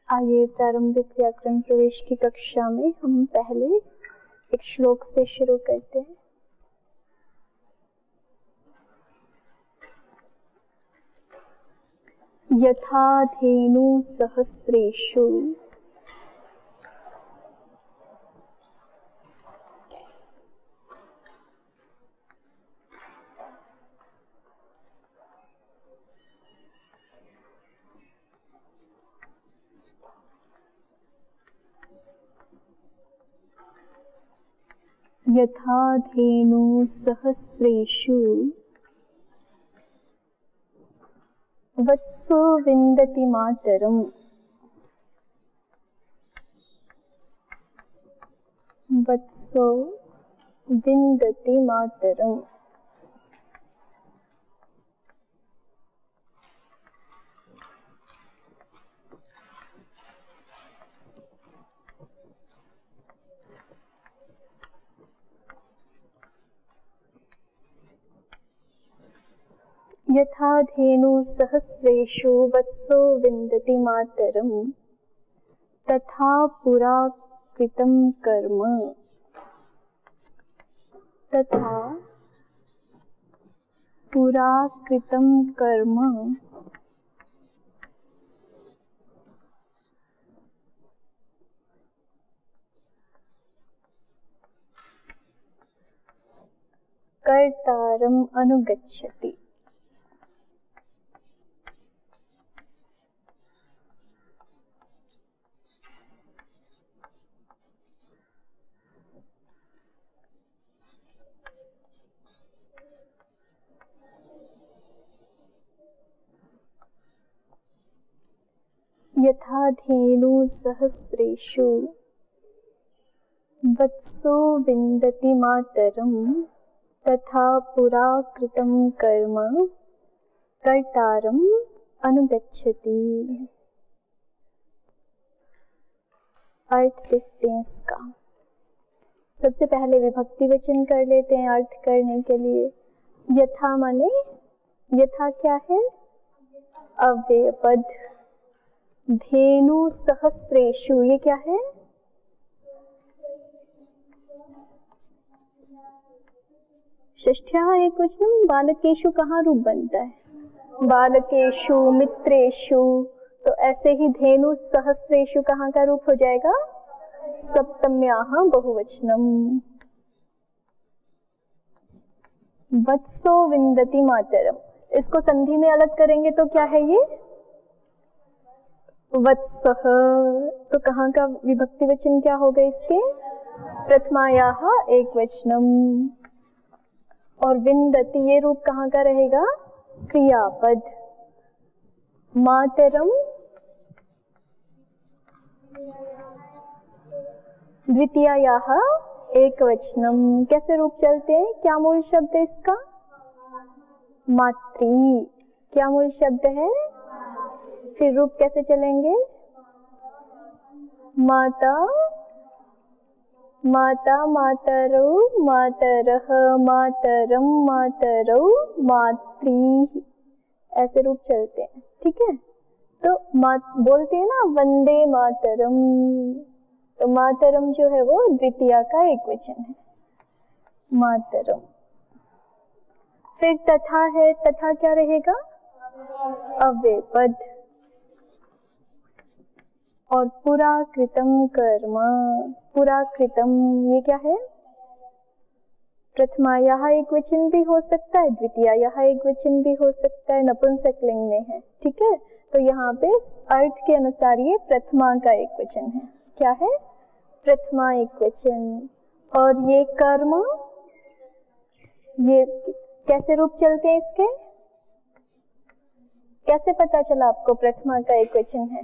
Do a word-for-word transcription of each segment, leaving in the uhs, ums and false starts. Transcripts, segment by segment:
आइए प्रारंभिक व्याकरण प्रवेश की कक्षा में हम पहले एक श्लोक से शुरू करते हैं। यथा धेनु सहस्रेषु यथा धेनु सहस्रेषु वत्सो विन्दति मातरम् वत्सो विन्दति मातरम्। यथा धेनु सहस्रेषु वत्सो विन्दति मातरम् तथा पुरा कृतं कर्म तथा पुरा कृतं कर्म कर्तारम् अनुगच्छति। यथा धेनु सहस्रेषु वत्सो विन्दति मातरम् तथा पुरा कृतं कर्म कर्तारम् अनुगच्छति। अर्थ देखते हैं इसका। सबसे पहले विभक्ति वचन कर लेते हैं अर्थ करने के लिए। यथा माने यथा क्या है? अव्यय पद। धेनु सहस्रेषु ये क्या है? षष्ठ्या एक वचन। बालकेषु कहाँ रूप बनता है? बालकेषु मित्रेषु। तो ऐसे ही धेनु सहस्रेषु कहाँ का रूप हो जाएगा? सप्तम्याः बहुवचनम। वत्सो विन्दति मातरम्, इसको संधि में अलग करेंगे तो क्या है ये? वत्सः। तो कहाँ का विभक्ति वचन क्या होगा इसके? प्रथमायाः एक वचनम। और विन्दति ये रूप कहाँ का रहेगा? क्रियापद। मातरम द्वितीयायाः एक वचनम। कैसे रूप चलते हैं? क्या मूल शब्द है इसका? मातृ। क्या मूल शब्द है? फिर रूप कैसे चलेंगे? माता माता मातरौ मातरः मातरम मातरौ मातृ, ऐसे रूप चलते हैं। ठीक है। तो मात बोलते हैं ना वंदे मातरम, तो मातरम जो है वो द्वितीया का एक वचन है, मातरम। फिर तथा है, तथा क्या रहेगा? अव्यय पद। और पुरा कृतं कर्म, पुरा कृतं ये क्या है? प्रथमायाः एक वचन भी हो सकता है, द्वितीयायाः एक वचन भी हो सकता है, नपुंसकलिंग में है। ठीक है। तो यहाँ पे अर्थ के अनुसार ये प्रथमा का एक वचन है। क्या है? प्रथमा एक वचन। और ये कर्म, ये कैसे रूप चलते हैं इसके? कैसे पता चला आपको प्रथमा का एक वचन है?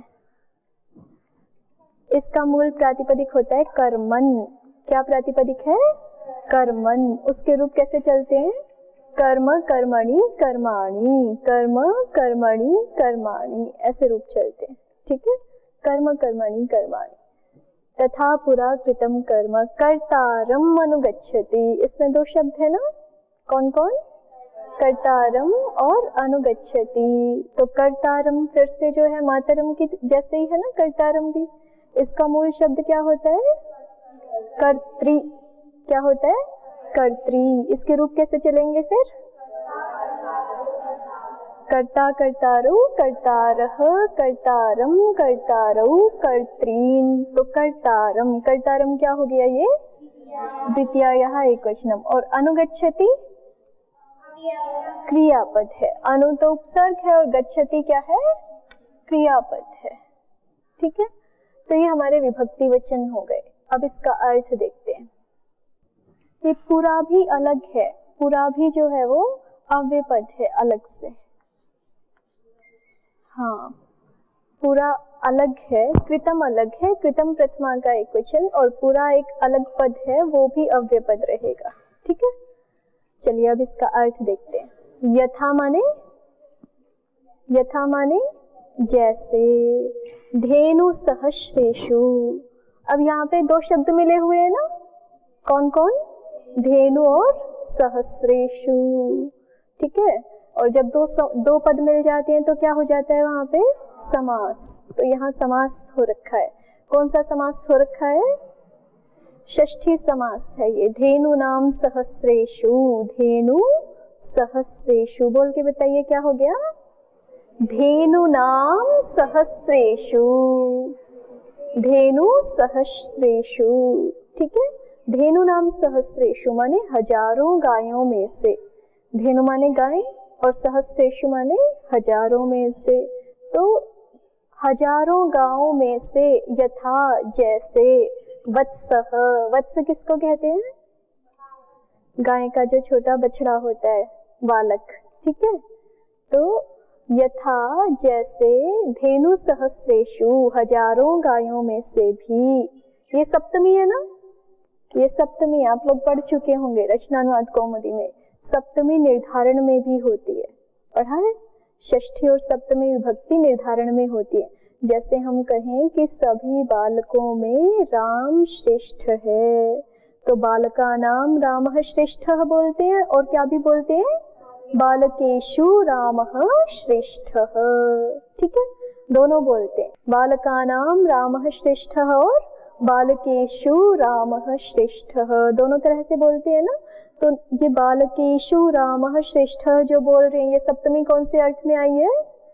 इसका मूल प्रातिपदिक होता है कर्मन। क्या प्रातिपदिक है? कर्मन। उसके रूप कैसे चलते हैं? कर्म कर्मणि कर्माणि, कर्म कर्मणि कर्माणि, ऐसे रूप चलते हैं। ठीक है। कर्म कर्मणि कर्माणि। तथा पुरा कृतं कर्म कर्तारम् अनुगच्छति। इसमें दो शब्द है ना, कौन कौन? कर्तारम और अनुगच्छति। तो कर्तारम फिर से जो है मातरम की जैसे ही है ना, कर्तारम भी, इसका मूल शब्द क्या होता है? कर्त्री। क्या होता है? कर्त्री। इसके रूप कैसे चलेंगे फिर? कर्ता कर्तारौ कर्तारः कर्तारम कर्तारौ कर्त्रीन। तो कर्तारम, कर्तारम क्या हो गया ये? द्वितीयायाः एकवचनम। और अनुगच्छति क्रियापद है। अनु तो उपसर्ग है और गच्छति क्या है? क्रियापद है। ठीक है, तो ये हमारे विभक्ति वचन हो गए। अब इसका अर्थ देखते हैं। ये पूरा भी अलग है, पूरा भी जो है वो अव्यय पद है अलग से। हाँ, पूरा अलग है, कृतम अलग है, कृतम प्रथमा का एक वचन, और पूरा एक अलग पद है, वो भी अव्यय पद रहेगा। ठीक है, चलिए अब इसका अर्थ देखते हैं। यथा माने, यथा माने जैसे, धेनु सहस्रेषु। अब यहाँ पे दो शब्द मिले हुए हैं ना, कौन कौन? धेनु और सहस्रेषु। ठीक है, और जब दो दो पद मिल जाते हैं तो क्या हो जाता है वहां पे? समास। तो यहाँ समास हो रखा है। कौन सा समास हो रखा है? षष्ठी समास है ये। धेनु नाम सहस्रेषु, धेनु सहस्रेषु। बोल के बताइए क्या हो गया? धेनु नाम सहस्रेषु, धेनु सहस्रेषु। ठीक है, धेनु नाम सहस्रेषु माने हजारों गायों में से। धेनु माने गाय और सहस्रेषु माने हजारों में से। तो हजारों गांवों में से, यथा जैसे, वत्सः, वत्स किसको कहते हैं? गाय का जो छोटा बछड़ा होता है, बालक। ठीक है, तो यथा जैसे, धेनु सहस्रेषु, हजारों गायों में से भी। ये सप्तमी है ना, ये सप्तमी आप लोग पढ़ चुके होंगे रचनानुवाद कौमुदी में। सप्तमी निर्धारण में भी होती है, पढ़ा है? षष्ठी और सप्तमी विभक्ति निर्धारण में होती है। जैसे हम कहें कि सभी बालकों में राम श्रेष्ठ है, तो बालका नाम रामः श्रेष्ठः बोलते हैं, और क्या भी बोलते हैं? बालकेषु रामः श्रेष्ठः। ठीक है, दोनों बोलते हैं, बालका नाम रामः श्रेष्ठः और बालकेषु रामः श्रेष्ठः, दोनों तरह से बोलते हैं ना। तो ये बालकेषु रामः श्रेष्ठः जो बोल रहे हैं, ये सप्तमी कौन से अर्थ में आई है?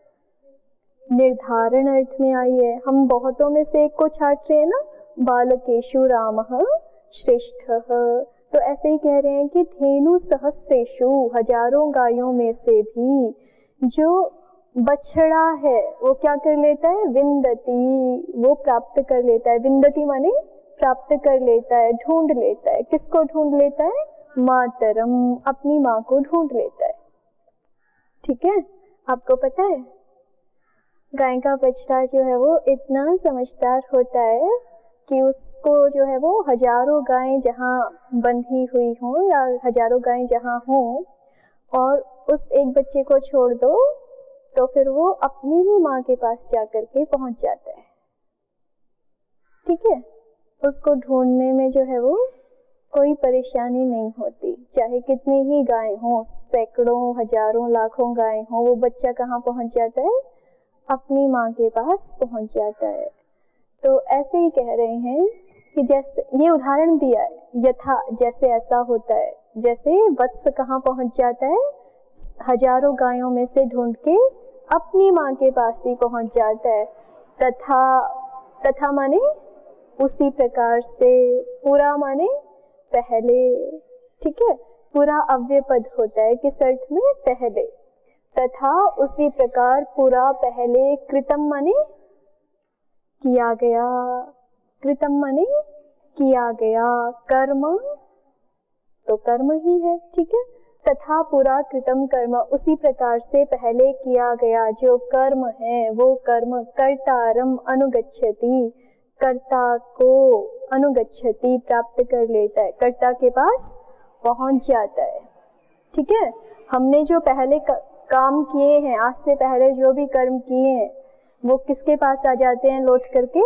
निर्धारण अर्थ में आई है। हम बहुतों में से एक को छाट रहे हैं ना, बालकेषु रामः श्रेष्ठः। तो ऐसे ही कह रहे हैं कि धेनु सहस्रेषु, हजारों गायों में से भी जो बछड़ा है वो क्या कर लेता है? विंदती, वो प्राप्त कर लेता है। विंदती माने प्राप्त कर लेता है, ढूंढ लेता है। किसको ढूंढ लेता है? मातरम, अपनी माँ को ढूंढ लेता है। ठीक है, आपको पता है गाय का बछड़ा जो है वो इतना समझदार होता है कि उसको जो है वो हजारों गायें जहाँ बंधी हुई हों या हजारों गायें जहाँ हों, और उस एक बच्चे को छोड़ दो तो फिर वो अपनी ही माँ के पास जाकर के पहुंच जाता है। ठीक है, उसको ढूंढने में जो है वो कोई परेशानी नहीं होती। चाहे कितनी ही गायें हों, सैकड़ों हजारों लाखों गायें हों, वो बच्चा कहाँ पहुंच जाता है? अपनी माँ के पास पहुंच जाता है। तो ऐसे ही कह रहे हैं कि जैसे ये उदाहरण दिया है, यथा जैसे ऐसा होता है। जैसे वत्स कहाँ पहुंच जाता है? हजारों गायों में से ढूंढ के अपनी माँ के पास ही पहुंच जाता है। तथा, तथा माने उसी प्रकार से, पूरा माने पहले। ठीक है, पूरा अव्यय पद होता है, किस अर्थ में? पहले। तथा उसी प्रकार पूरा पहले, कृतम माने किया गया, कृतम माने किया गया, कर्म तो कर्म ही है। ठीक है, तथा पूरा कृतम कर्म, उसी प्रकार से पहले किया गया जो कर्म है वो कर्म कर्तारम अनुगच्छति, कर्ता को अनुगच्छति प्राप्त कर लेता है, कर्ता के पास पहुंच जाता है। ठीक है, हमने जो पहले काम किए हैं, आज से पहले जो भी कर्म किए हैं, वो किसके पास आ जाते हैं? लौट करके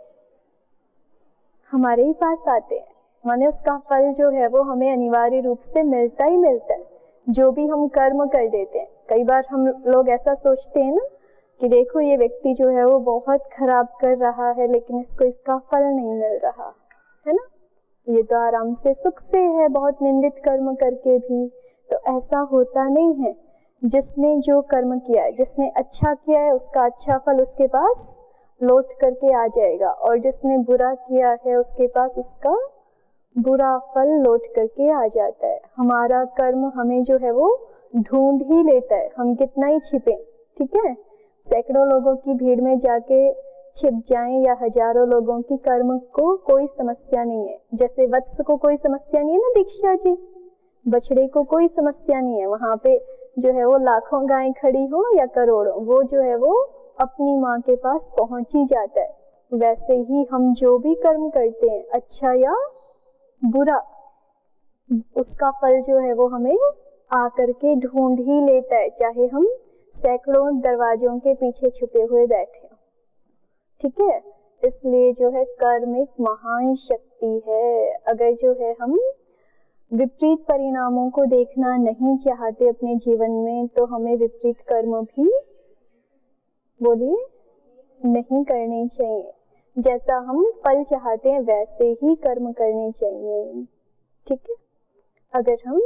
हमारे ही पास आते हैं। माने उसका फल जो है वो हमें अनिवार्य रूप से मिलता ही मिलता है। जो भी हम कर्म कर देते हैं, कई बार हम लोग ऐसा सोचते हैं ना कि देखो ये व्यक्ति जो है वो बहुत खराब कर रहा है लेकिन इसको इसका फल नहीं मिल रहा है ना, ये तो आराम से सुख से है बहुत निंदित कर्म करके भी। तो ऐसा होता नहीं है। जिसने जो कर्म किया है, जिसने अच्छा किया है, उसका अच्छा फल उसके पास लौट करके आ जाएगा, और जिसने बुरा किया है उसके पास उसका बुरा फल लौट करके आ जाता है। हमारा कर्म हमें जो है वो ढूंढ ही लेता है, हम कितना ही छिपे, ठीक है। सैकड़ों लोगों की भीड़ में जाके छिप जाएं या हजारों लोगों की, कर्म को कोई समस्या नहीं है। जैसे वत्स को कोई समस्या नहीं है ना दीक्षा जी, बछड़े को कोई समस्या नहीं है, वहां पे जो है वो लाखों गायें खड़ी हो या करोड़ों, वो जो है वो अपनी माँ के पास पहुंच ही जाता है। वैसे ही हम जो भी कर्म करते हैं, अच्छा या बुरा, उसका फल जो है वो हमें आकर के ढूंढ ही लेता है, चाहे हम सैकड़ों दरवाजों के पीछे छुपे हुए बैठे हो, ठीक है। इसलिए जो है कर्म एक महान शक्ति है। अगर जो है हम विपरीत परिणामों को देखना नहीं चाहते अपने जीवन में, तो हमें विपरीत कर्म भी बोलिए नहीं करने चाहिए। जैसा हम फल चाहते हैं वैसे ही कर्म करने चाहिए, ठीक है। अगर हम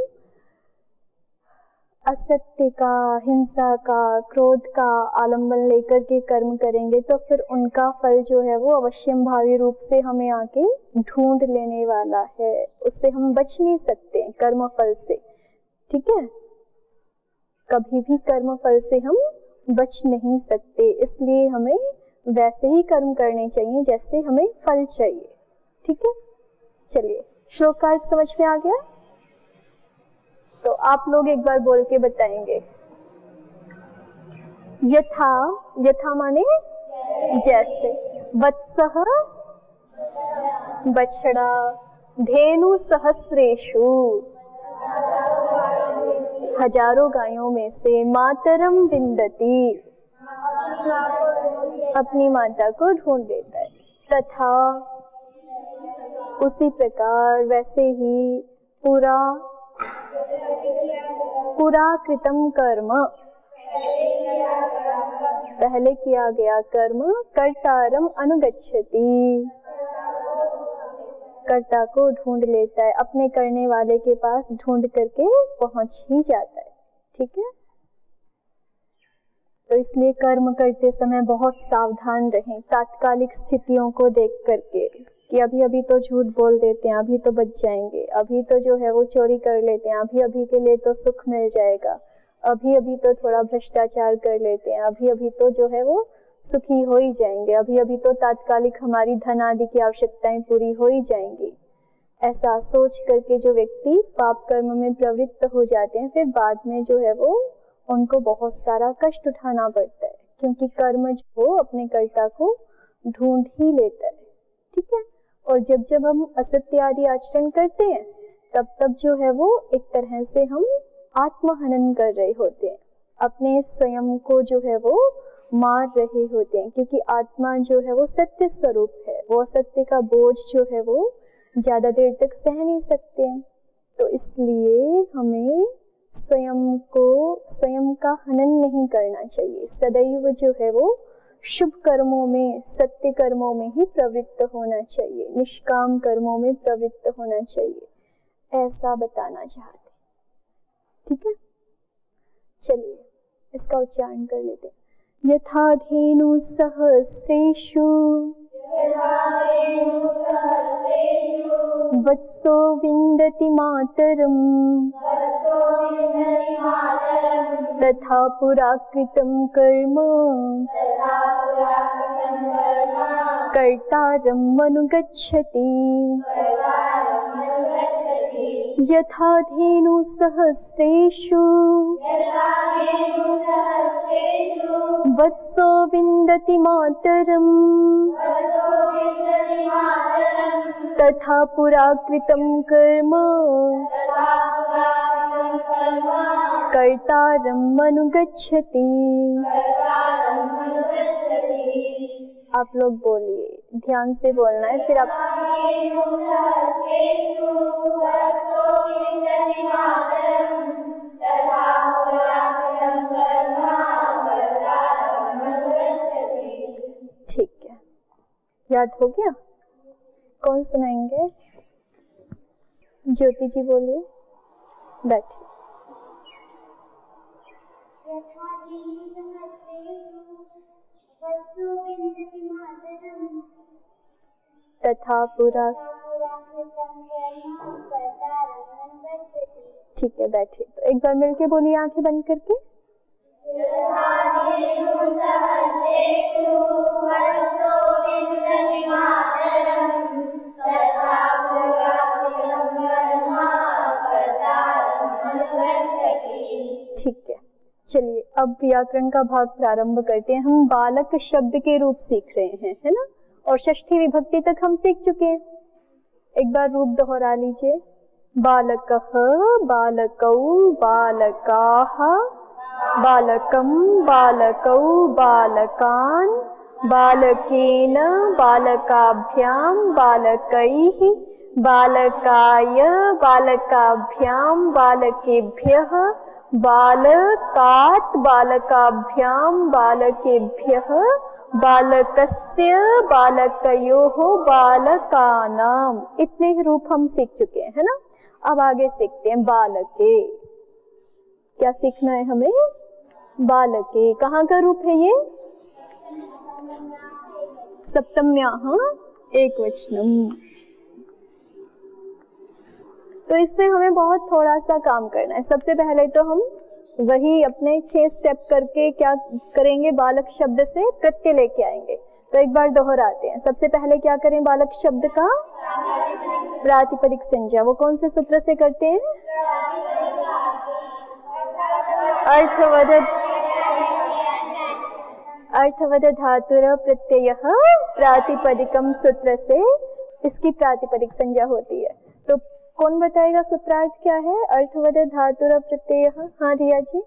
असत्य का, हिंसा का, क्रोध का आलंबन लेकर के कर्म करेंगे तो फिर उनका फल जो है वो अवश्यम भावी रूप से हमें आके ढूंढ लेने वाला है। उससे हम बच नहीं सकते कर्म फल से, ठीक है। कभी भी कर्म फल से हम बच नहीं सकते, इसलिए हमें वैसे ही कर्म करने चाहिए जैसे हमें फल चाहिए, ठीक है। चलिए, श्लोक का अर्थ समझ में आ गया? तो आप लोग एक बार बोल के बताएंगे। यथा, यथा माने जैसे, वत्सः बछड़ा, धेनु सहस्रेषु हजारों गायों में से, मातरम विंदति अपनी माता को ढूंढ लेता है। तथा उसी प्रकार, वैसे ही पूरा पूरा कृतम कर्म, पहले किया गया कर्म, कर्तारम अनुगच्छति, कर्ता को ढूंढ लेता है, अपने करने वाले के पास ढूंढ करके पहुंच ही जाता है, ठीक है। तो इसलिए कर्म करते समय बहुत सावधान रहें तात्कालिक स्थितियों को देख करके, कि अभी अभी तो झूठ बोल देते हैं, अभी तो बच जाएंगे, अभी तो जो है वो चोरी कर लेते हैं, अभी अभी के लिए तो सुख मिल जाएगा, अभी अभी तो थोड़ा भ्रष्टाचार कर लेते हैं, अभी अभी तो जो है वो सुखी हो ही जाएंगे, अभी अभी तो तात्कालिक हमारी धन आदि की आवश्यकताएं पूरी हो ही जाएंगी। ऐसा सोच करके जो व्यक्ति पाप कर्म में प्रवृत्त हो जाते हैं, फिर बाद में जो है वो उनको बहुत सारा कष्ट उठाना पड़ता है, क्योंकि कर्म जो वो अपने कर्ता को ढूंढ ही लेता है, ठीक है। और जब जब हम असत्य आदि आचरण करते हैं, तब तब जो है वो एक तरह से हम आत्महनन कर रहे होते हैं, अपने स्वयं को जो है वो मार रहे होते हैं, क्योंकि आत्मा जो है वो सत्य स्वरूप है, वो असत्य का बोझ जो है वो ज्यादा देर तक सह नहीं सकते हैं। तो इसलिए हमें स्वयं को, स्वयं का हनन नहीं करना चाहिए, सदैव जो है वो शुभ कर्मों में, सत्य कर्मों में ही प्रवृत्त होना चाहिए, निष्काम कर्मों में प्रवृत्त होना चाहिए, ऐसा बताना चाहते, ठीक है। चलिए इसका उच्चारण कर लेते हैं। यथा धेनु सहस्रेषु वत्सो विन्दति मातरम् तथा पुरा कृतं कर्म कर्तारम् अनुगच्छति। यथा धेनु सहस्रेषु वत्सो विन्दति मातरम् तथा पुरा कृतं कर्म कर्तारम् अनुगच्छति। आप लोग बोलिए, ध्यान से बोलना है, फिर आप ठीक है, याद हो गया? कौन सुनाएंगे? ज्योति जी बोलिए, बैठिए। तथा पुरा, ठीक है बैठिए। तो एक बार मिलके बोलिए आंखें बंद करके। ठीक है, चलिए अब व्याकरण का भाग प्रारंभ करते हैं। हम बालक शब्द के रूप सीख रहे हैं, है ना, और षष्ठी विभक्ति तक हम सीख चुके हैं। एक बार रूप दोहरा लीजिए। बालकः, बालकौ, बालकाः, बालकं, बालकौ, बालकान्, बालकेन, बालकाभ्यां, बालकैः, बालकाय, बालकाभ्यां, बालकेभ्यः, बालकात्, बालकाभ्यां, बालकेभ्यः, बालकस्य, बालकयोः, बालकानां। इतने ही रूप हम सीख चुके हैं, है ना। अब आगे सीखते हैं बालके। क्या सीखना है हमें? बालके। कहाँ का रूप है ये? सप्तम्याः एकवचनम। तो इसमें हमें बहुत थोड़ा सा काम करना है। सबसे पहले तो हम वही अपने छह स्टेप करके क्या करेंगे, बालक शब्द से प्रत्यय लेके आएंगे। तो एक बार दोहराते हैं। सबसे पहले क्या करें? बालक शब्द का प्रातिपदिक संज्ञा। वो कौन से सूत्र से करते हैं? अर्थवद अर्थवद धातुर प्रत्यय प्रातिपदिकम सूत्र से इसकी प्रातिपदिक संज्ञा होती है। तो कौन बताएगा सूत्रार्थ क्या है? अर्थवद धातुर प्रत्यय। हाँ रिया जी।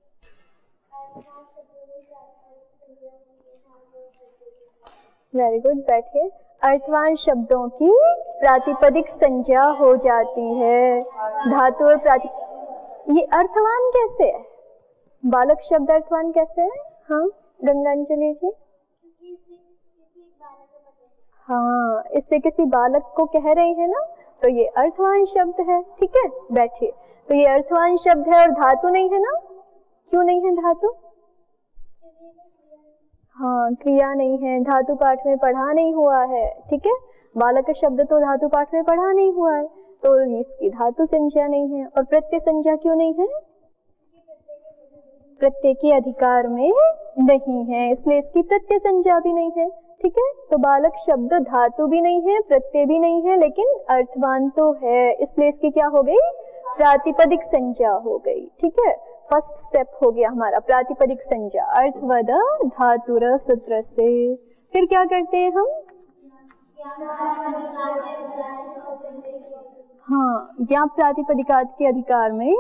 वेरी गुड, बैठिए। अर्थवान शब्दों की प्रातिपदिक संज्ञा हो जाती है। धातु और प्राति ये अर्थवान कैसे है? बालक शब्द अर्थवान कैसे है? हाँ गंगांजलि जी। हाँ, इससे किसी बालक को कह रहे हैं ना, तो ये अर्थवान शब्द है। ठीक है, बैठिए। तो ये अर्थवान शब्द है और धातु नहीं है ना। क्यों नहीं है धातु? हाँ, क्रिया नहीं है, धातु पाठ में पढ़ा नहीं हुआ है। ठीक है, बालक शब्द तो धातु पाठ में पढ़ा नहीं हुआ है, तो इसकी धातु संज्ञा नहीं है। और प्रत्यय संज्ञा क्यों नहीं है? प्रत्यय के अधिकार में नहीं है, इसलिए इसकी प्रत्यय संज्ञा भी नहीं है। ठीक है, तो बालक शब्द धातु भी नहीं है, प्रत्यय भी नहीं है, लेकिन अर्थवान तो है, इसलिए इसकी क्या हो गई? प्रातिपदिक संज्ञा हो गई। ठीक है, फर्स्ट स्टेप हो गया हमारा प्रातिपदिक संज्ञा अर्थवद धातुर सूत्र से। फिर क्या करते हैं हम? हाँ, ज्ञाप प्रातिपदिकात के अधिकार में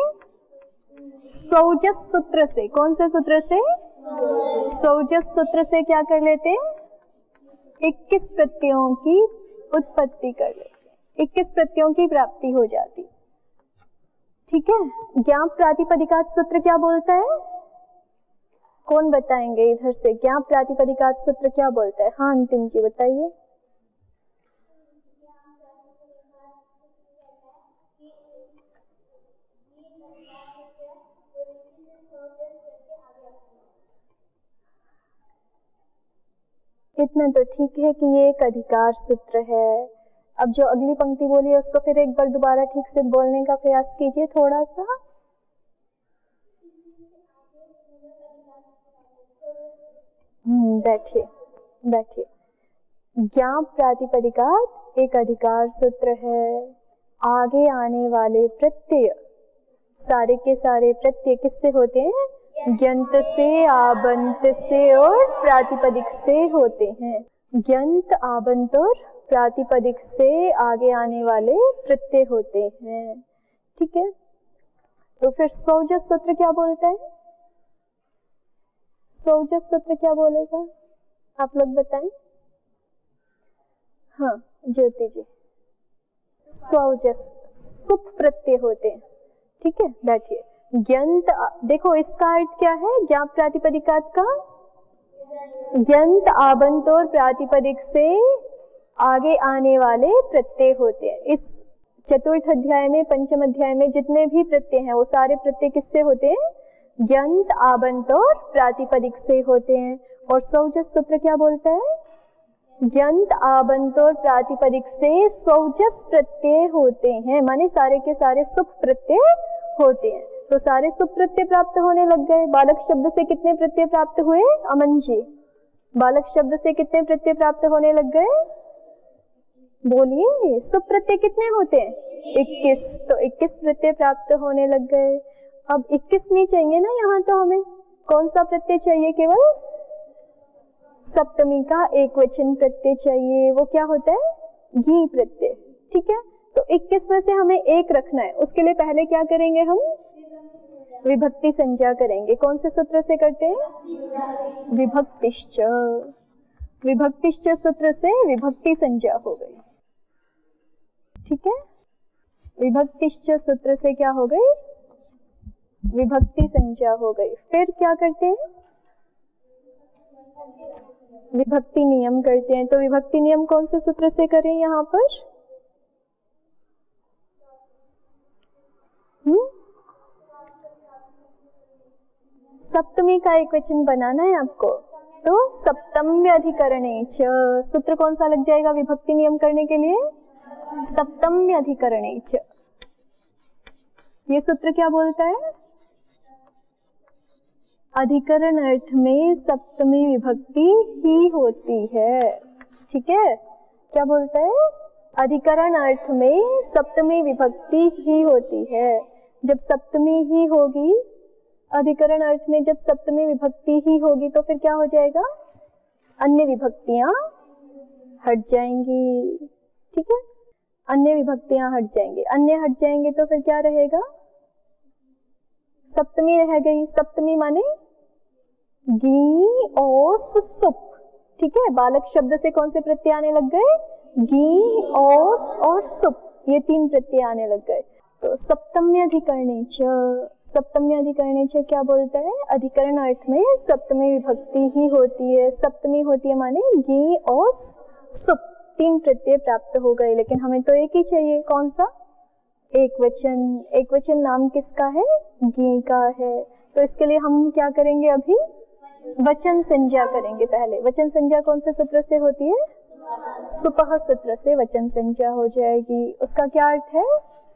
सौजस सूत्र से। कौन से सूत्र से? सौजस सूत्र से क्या कर लेते हैं? इक्कीस प्रत्ययों की उत्पत्ति कर लेते हैं, इक्कीस प्रत्ययों की प्राप्ति हो जाती। ठीक है, ज्ञाप प्रातिपदिकात सूत्र क्या बोलता है? कौन बताएंगे इधर से? ज्ञाप प्रातिपदिकात सूत्र क्या बोलता है? हाँ अंतिम जी बताइए। इतना तो ठीक है कि ये एक अधिकार सूत्र है। अब जो अगली पंक्ति बोली है उसको फिर एक बार दोबारा ठीक से बोलने का प्रयास कीजिए थोड़ा सा। हम्म बैठिए बैठिए। ज्ञाप प्रातिपदिकात एक अधिकार सूत्र है। आगे आने वाले प्रत्यय, सारे के सारे प्रत्यय किससे होते हैं? ज्ञंत से, आबंत से और प्रातिपदिक से होते हैं। ज्ञंत, आबंत और प्रातिपदिक से आगे आने वाले प्रत्यय होते हैं। ठीक है, तो फिर सौजस सूत्र क्या बोलता है? सौजस सूत्र क्या बोलेगा? आप लोग बताएं। हाँ ज्योति जी। सौजस सुप प्रत्यय होते हैं। ठीक है, बैठिए। ग्यंत, देखो इसका अर्थ क्या है ज्ञाप प्रातिपदिकात का, ग्यंत आबंत और प्रातिपदिक से आगे आने वाले प्रत्यय होते हैं। इस चतुर्थ अध्याय में, पंचम अध्याय में जितने भी प्रत्यय हैं वो सारे प्रत्यय किससे होते हैं, ग्यंत आबंत और प्रातिपदिक से होते हैं। और सौजस सूत्र क्या बोलता है, ग्यंत आबंत और प्रातिपदिक से सौजस प्रत्यय होते हैं, माने सारे के सारे सुप प्रत्यय होते हैं। तो सारे सुप प्रत्यय प्राप्त होने लग गए। बालक शब्द से कितने प्रत्यय प्राप्त हुए, अमन जी, बालक शब्द से कितने प्रत्यय प्राप्त होने लग गए, बोलिए, सुप प्रत्यय कितने होते हैं, इक्कीस। तो इक्कीस प्रत्यय प्राप्त होने लग गए। अब इक्कीस नहीं चाहिए ना यहाँ, तो हमें कौन सा प्रत्यय चाहिए, केवल सप्तमी का एक वचन प्रत्यय चाहिए। वो क्या होता है, घी प्रत्यय। ठीक है, तो इक्कीस में से हमें एक रखना है। उसके लिए पहले क्या करेंगे, हम विभक्ति संज्ञा करेंगे। कौन से सूत्र से करते हैं, विभक्तिश्च। विभक्तिश्च सूत्र से विभक्ति संज्ञा हो गई। ठीक है, विभक्तिश्च सूत्र से क्या हो गई, विभक्ति संज्ञा हो गई। फिर क्या करते हैं, विभक्ति नियम करते हैं। तो विभक्ति नियम कौन से सूत्र से करें यहाँ पर, हम्म सप्तमी का एक वचन बनाना है आपको, तो सप्तम्य अधिकरणेच। सूत्र कौन सा लग जाएगा विभक्ति नियम करने के लिए, सप्तम्य अधिकरणेच। ये सूत्र क्या बोलता है, अधिकरण अर्थ में सप्तमी विभक्ति ही होती है। ठीक है, क्या बोलता है, अधिकरण अर्थ में सप्तमी विभक्ति ही होती है। जब सप्तमी ही होगी, अधिकरण अर्थ में जब सप्तमी विभक्ति ही होगी, तो फिर क्या हो जाएगा, अन्य विभक्तियां हट जाएंगी। ठीक है, अन्य विभक्तियां हट जाएंगी। अन्य हट जाएंगे तो फिर क्या रहेगा, सप्तमी रह गई। सप्तमी माने गी ओस सुप। ठीक है, बालक शब्द से कौन से प्रत्यय आने लग गए, गी ओस और सुप, ये तीन प्रत्यय आने लग गए। तो सप्तम्य अधिकरणेच, सप्तम्य अधिकरणेच क्या बोलता है, अधिकरण अर्थ में सप्तमी विभक्ति ही होती है। सप्तमी होती है माने गी ओस सुप, तीन प्रत्यय प्राप्त हो गए। लेकिन हमें तो एक ही चाहिए, कौन सा, एक वचन। एक वचन नाम किसका है, गी का है। तो इसके लिए हम क्या करेंगे, अभी वचन संज्ञा करेंगे। पहले वचन संज्ञा कौन से सूत्र से होती है, सुपह सूत्र से वचन संज्ञा हो जाएगी। उसका क्या अर्थ है,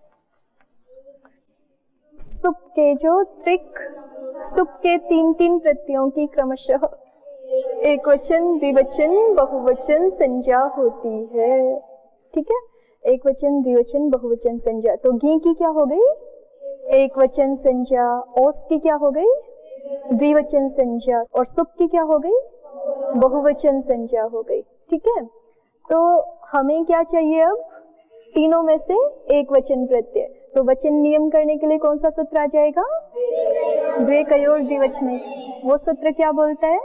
सुप के जो त्रिक, सुप के तीन तीन प्रत्ययों की क्रमशः एक वचन, द्विवचन, बहुवचन संज्ञा होती है। ठीक है, एक वचन, द्विवचन, बहुवचन संज्ञा। तो गी की क्या हो गई, एक वचन संज्ञा। ओस की क्या हो गई, द्विवचन संज्ञा। और सुप की क्या हो गई, बहुवचन संज्ञा हो गई। ठीक है, तो हमें क्या चाहिए अब, तीनों में से एक वचन प्रत्यय। तो वचन नियम करने के लिए कौन सा सूत्र आ जाएगा, द्वे कयोर द्विवचने। वो सूत्र क्या बोलता है,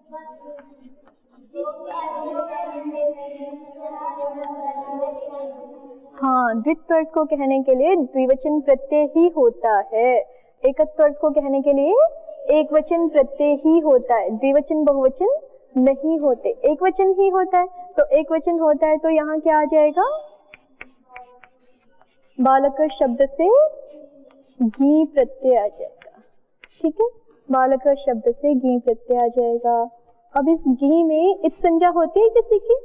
हाँ, द्वित्वर्थ को कहने के लिए द्विवचन प्रत्यय ही होता है। एकत्वर्थ को कहने के लिए एक वचन प्रत्यय ही होता है, द्विवचन बहुवचन नहीं होते, एक वचन ही होता है। तो एक वचन होता है तो यहाँ क्या आ जाएगा, बालक शब्द से गी प्रत्यय आ जाएगा। ठीक है, बालक शब्द से गी प्रत्यय आ जाएगा। अब इस गी में इत संज्ञा होती है किसी की,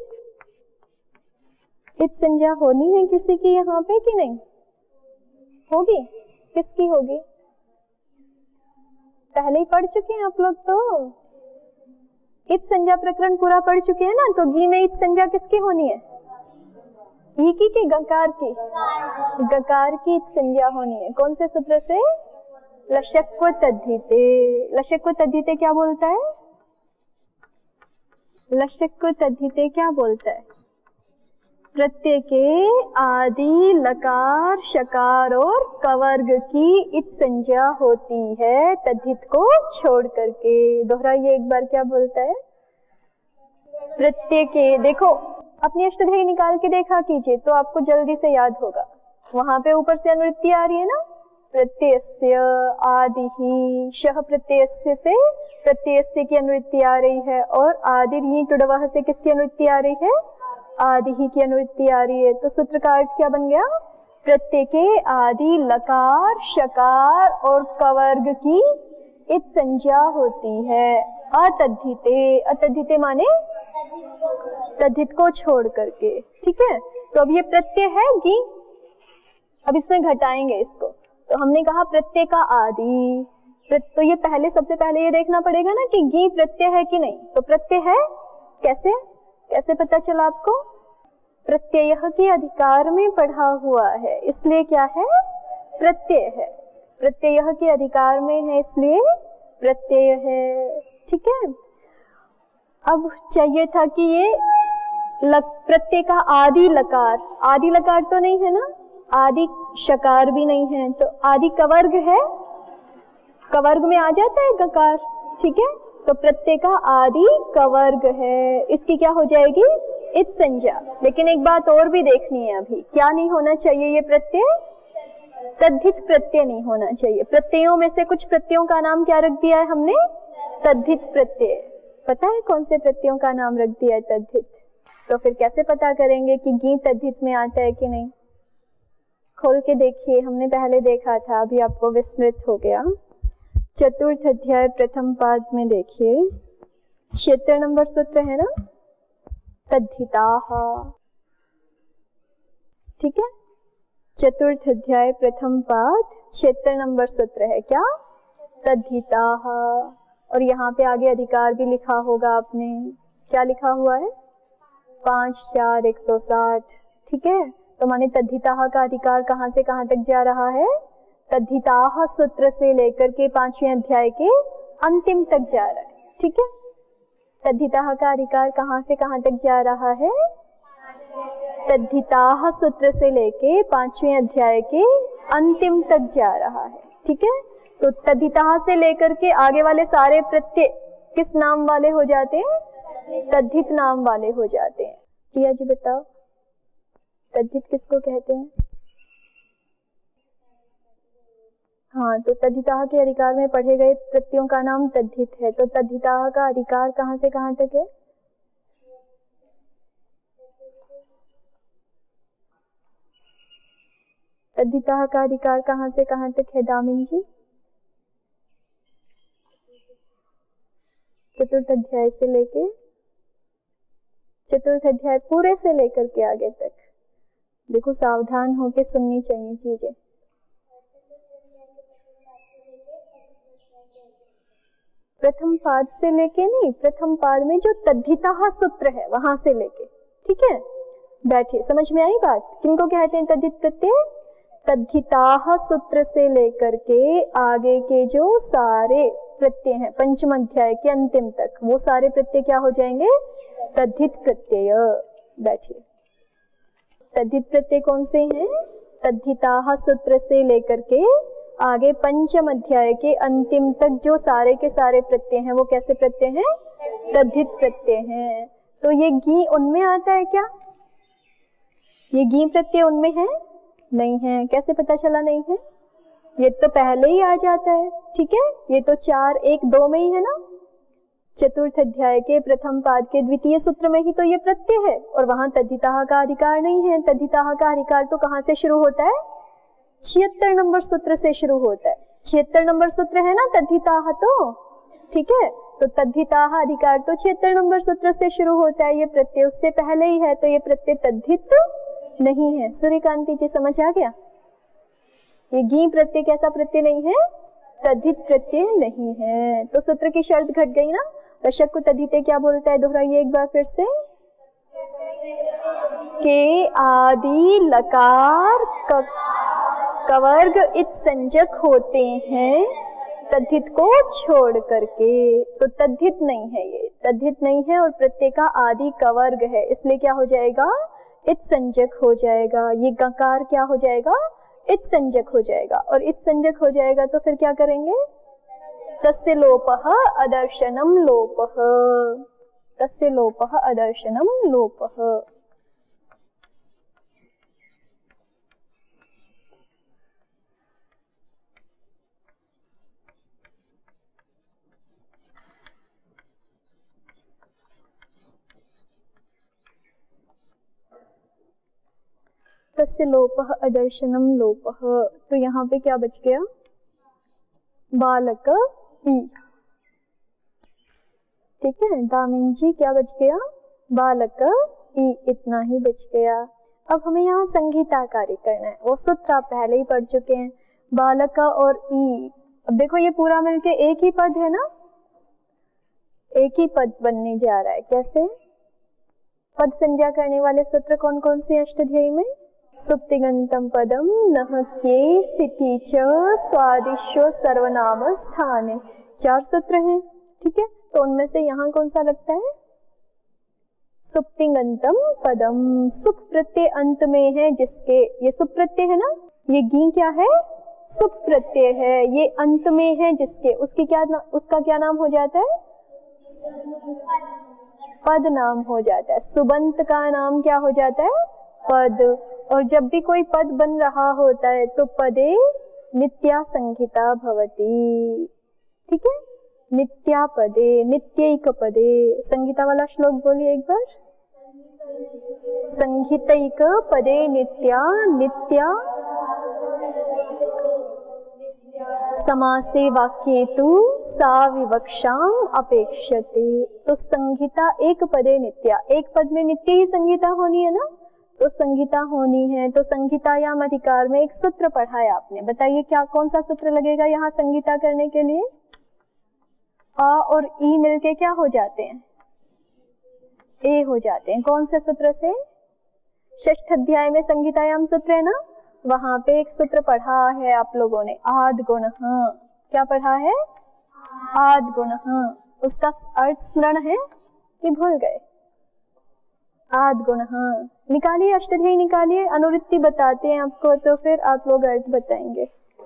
इत संज्ञा होनी है किसी की यहाँ पे कि नहीं होगी, किसकी होगी, पहले ही पढ़ चुके हैं आप लोग, तो इत संज्ञा प्रकरण पूरा पढ़ चुके हैं ना। तो गी में इत संज्ञा किसकी होनी है, ई की की गकार की, गकार की इत संज्ञा होनी है। कौन से सूत्र से, लशक्व तद्धिते। लशक्व तद्धिते क्या बोलता है, लशक्व तद्धिते क्या बोलता है, प्रत्यय के आदि लकार, शकार और कवर्ग की इत संज्ञा होती है तद्धित को छोड़ करके। दोहराइए एक बार, क्या बोलता है, प्रत्यय के, देखो अपनी अष्टध्यायी निकाल के देखा कीजिए तो आपको जल्दी से याद होगा। वहां पे ऊपर से अनुवृत्ति आ रही है ना, प्रत्ययस्य आदिहि, शह प्रत्ययस्य से प्रत्ययस्य की अनुवृत्ति आ रही है और आदिर् टुडवः से किसकी अनुवृत्ति आ रही है, आदिहि की अनुवृत्ति आ रही है। तो सूत्र का अर्थ क्या बन गया, प्रत्यय के आदि लकार शकार और कवर्ग की इत संज्ञा होती है अतद्धिते, अतद्धिते माने तद्धित को छोड़ करके, ठीक है। तो अब ये प्रत्यय है गी, अब इसमें घटाएंगे इसको, तो हमने कहा प्रत्यय का आदि, तो ये पहले सबसे पहले ये देखना पड़ेगा ना कि गी प्रत्यय है कि नहीं, तो प्रत्यय है, कैसे कैसे पता चला आपको, प्रत्यय के अधिकार में पढ़ा हुआ है इसलिए क्या है, प्रत्यय है, प्रत्यय के अधिकार में है इसलिए प्रत्यय है, ठीक है। अब चाहिए था कि ये प्रत्यय का आदि लकार, आदि लकार तो नहीं है ना, आदि शकार भी नहीं है, तो आदि कवर्ग है, कवर्ग में आ जाता है गकार, ठीक है। तो प्रत्यय का आदि कवर्ग है, इसकी क्या हो जाएगी, इत संज्ञा। लेकिन एक बात और भी देखनी है अभी, क्या नहीं होना चाहिए, ये प्रत्यय तद्धित प्रत्यय नहीं होना चाहिए। प्रत्ययों में से कुछ प्रत्ययों का नाम क्या रख दिया है हमने, तद्धित प्रत्यय। पता है कौन से प्रत्ययों का नाम रख दिया है तद्धित, तो फिर कैसे पता करेंगे कि गी तद्धित में आता है कि नहीं, खोल के देखिए, हमने पहले देखा था, अभी आपको विस्मृत हो गया। चतुर्थ अध्याय प्रथम पाद में देखिए, क्षेत्र नंबर सूत्र है ना, तद्धिताः, ठीक है। चतुर्थ अध्याय प्रथम पाद क्षेत्र नंबर सूत्र है क्या, तद्धिताः, और यहाँ पे आगे अधिकार भी लिखा होगा आपने, क्या लिखा हुआ है, पांच चार एक सौ साठ, ठीक है। तो माने तद्धिताः का अधिकार कहाँ से कहाँ तक जा रहा है, तद्धिताः सूत्र से लेकर के पांचवें अध्याय के अंतिम तक जा रहा है, ठीक है। तद्धिताः का अधिकार कहाँ से कहाँ तक जा रहा है, तद्धिताः सूत्र से लेके पांचवें अध्याय के अंतिम तक जा रहा है, ठीक है। तो तद्धिताः से लेकर के आगे वाले सारे प्रत्यय किस नाम वाले हो जाते हैं, तद्धित नाम वाले हो जाते हैं। प्रिया जी बताओ, तद्धित किसको कहते हैं, हाँ, तो तद्धिताः के अधिकार में पढ़े गए प्रत्ययों का नाम तद्धित है। तो तद्धिताः का अधिकार कहाँ से कहाँ तक है, तद्धिताः का अधिकार कहाँ से कहाँ तक है दामिनी जी, चतुर्थ अध्याय से लेके, चतुर्थ अध्याय पूरे से लेकर के आगे तक। देखो सावधान होके सुननी चाहिए चीजें, प्रथम पाद से लेके नहीं, प्रथम पाद में जो तद्धिताः सूत्र है वहां से लेके, ठीक है। बैठिए, समझ में आई बात, किनको कहते हैं तद्धित प्रत्यय, तद्धिताः सूत्र से लेकर के आगे के जो सारे प्रत्यय हैं पंचम अध्याय के अंतिम तक, वो सारे प्रत्यय क्या हो जाएंगे, तद्धित प्रत्यय। बैठिए, तद्धित प्रत्यय कौन से हैं, तद्धिताः सूत्र से लेकर के आगे पंचम अध्याय के अंतिम तक जो सारे के सारे प्रत्यय हैं वो कैसे प्रत्यय हैं, तद्धित प्रत्यय हैं। तो ये गी उनमें आता है क्या, ये गी प्रत्यय उनमें है, नहीं है, कैसे पता चला नहीं है, ये तो पहले ही आ जाता है, ठीक है। ये तो चार एक दो में ही है ना, चतुर्थ अध्याय के प्रथम पाद के द्वितीय सूत्र में ही तो ये प्रत्यय है, और वहां तद्धिताः का अधिकार नहीं है। तद्धिताः का अधिकार तो कहाँ से शुरू होता है, छिहत्तर नंबर सूत्र से शुरू होता है, छिहत्तर नंबर सूत्र है ना तद्धिताः, तो ठीक है। तो तद्धिताः अधिकार तो छिहत्तर नंबर सूत्र से शुरू होता है, ये प्रत्यय उससे पहले ही है, तो ये प्रत्यय तद्धित नहीं है। सूर्यकांति जी समझ आ गया, ये गी प्रत्यय कैसा प्रत्यय नहीं है, तद्धित प्रत्यय नहीं है। तो सूत्र की शर्त घट गई ना, दशक को तद्धिते क्या बोलता है, दोहराइए एक बार फिर से, के आदि लकार क, कवर्ग इत संजक होते हैं तद्धित को छोड़ करके। तो तद्धित नहीं है, ये तद्धित नहीं है और प्रत्यय का आदि कवर्ग है, इसलिए क्या हो जाएगा, इत संजक हो जाएगा। ये गकार क्या हो जाएगा, इत संजक हो जाएगा, और इत संजक हो जाएगा तो फिर क्या करेंगे, तस्य लोपः अदर्शनम लोपः, तस्य लोपः अदर्शनम लोपः। कस्य लोपः अदर्शनम लोपः, तो यहाँ पे क्या बच गया, बालक ई। ठीक है, दामिनी जी क्या बच गया, बालक ई, इतना ही बच गया। अब हमें यहाँ संहिता कार्य करना है, वो सूत्र आप पहले ही पढ़ चुके हैं, बालक और ई। अब देखो ये पूरा मिलके एक ही पद है ना, एक ही पद बनने जा रहा है। कैसे, पद संज्ञा करने वाले सूत्र कौन कौन से अष्टाध्यायी में, सुप्तिगंतम पदम नह के सिति च स्वादिशो सर्वनाम स्थाने, चार सूत्र हैं। ठीक है, तो उनमें से यहाँ कौन सा लगता है, सुप्तिगंतम पदम। सुप प्रत्यय अंत में है जिसके, ये सुप प्रत्यय है ना, ये गी क्या है, सुप प्रत्यय है, ये अंत में है जिसके, उसकी क्या ना, उसका क्या नाम हो जाता है, पद नाम हो जाता है। सुबंत का नाम क्या हो जाता है, पद। और जब भी कोई पद बन रहा होता है तो पदे नित्या संहिता भवति। ठीक है, नित्या पदे, नित्यैक पदे। संहिता वाला श्लोक बोलिए एक बार, संहितैक पदे नित्या, नित्या समासे वाक्ये तु सा विवक्षाम अपेक्षते। तो संहिता एक पदे नित्या, एक पद में नित्य ही संहिता होनी है ना, तो संहिता होनी है। तो संहितायाम अधिकार में एक सूत्र पढ़ा है आपने, बताइए क्या, कौन सा सूत्र लगेगा यहाँ संहिता करने के लिए, आ और ई मिलके क्या हो जाते हैं, ए हो जाते हैं। कौन से सूत्र से, षष्ठ अध्याय में संहितायाम सूत्र है ना, वहां पे एक सूत्र पढ़ा है आप लोगों ने, आद गुण। क्या पढ़ा है, आद गुण। उसका अर्थ स्मरण है कि भूल गए, आद गुण। निकालिए, अष्टाध्यायी निकालिए, अनुवृत्ति बताते हैं आपको, तो फिर आप लोग अर्थ बताएंगे।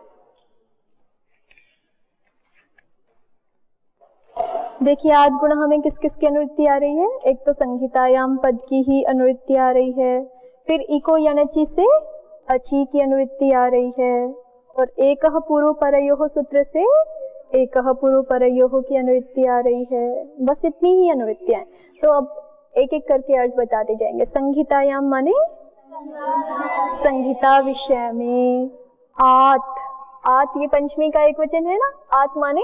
देखिए आद गुण हमें किस किस की अनुवृत्ति आ रही है, एक तो संहितायाम पद की ही अनुवृत्ति आ रही है, फिर इको यणचि से अची की अनुवृत्ति आ रही है, और एकह पूर्व परयोः सूत्र से एकह पूर्व परयोः की अनुवृत्ति आ रही है। बस इतनी ही अनुवृत्तियां। तो अब एक एक करके अर्थ बताते जाएंगे। संहितायाम माने संहिता विषय में, आत, आत ये पंचमी का एक वचन है ना, आत माने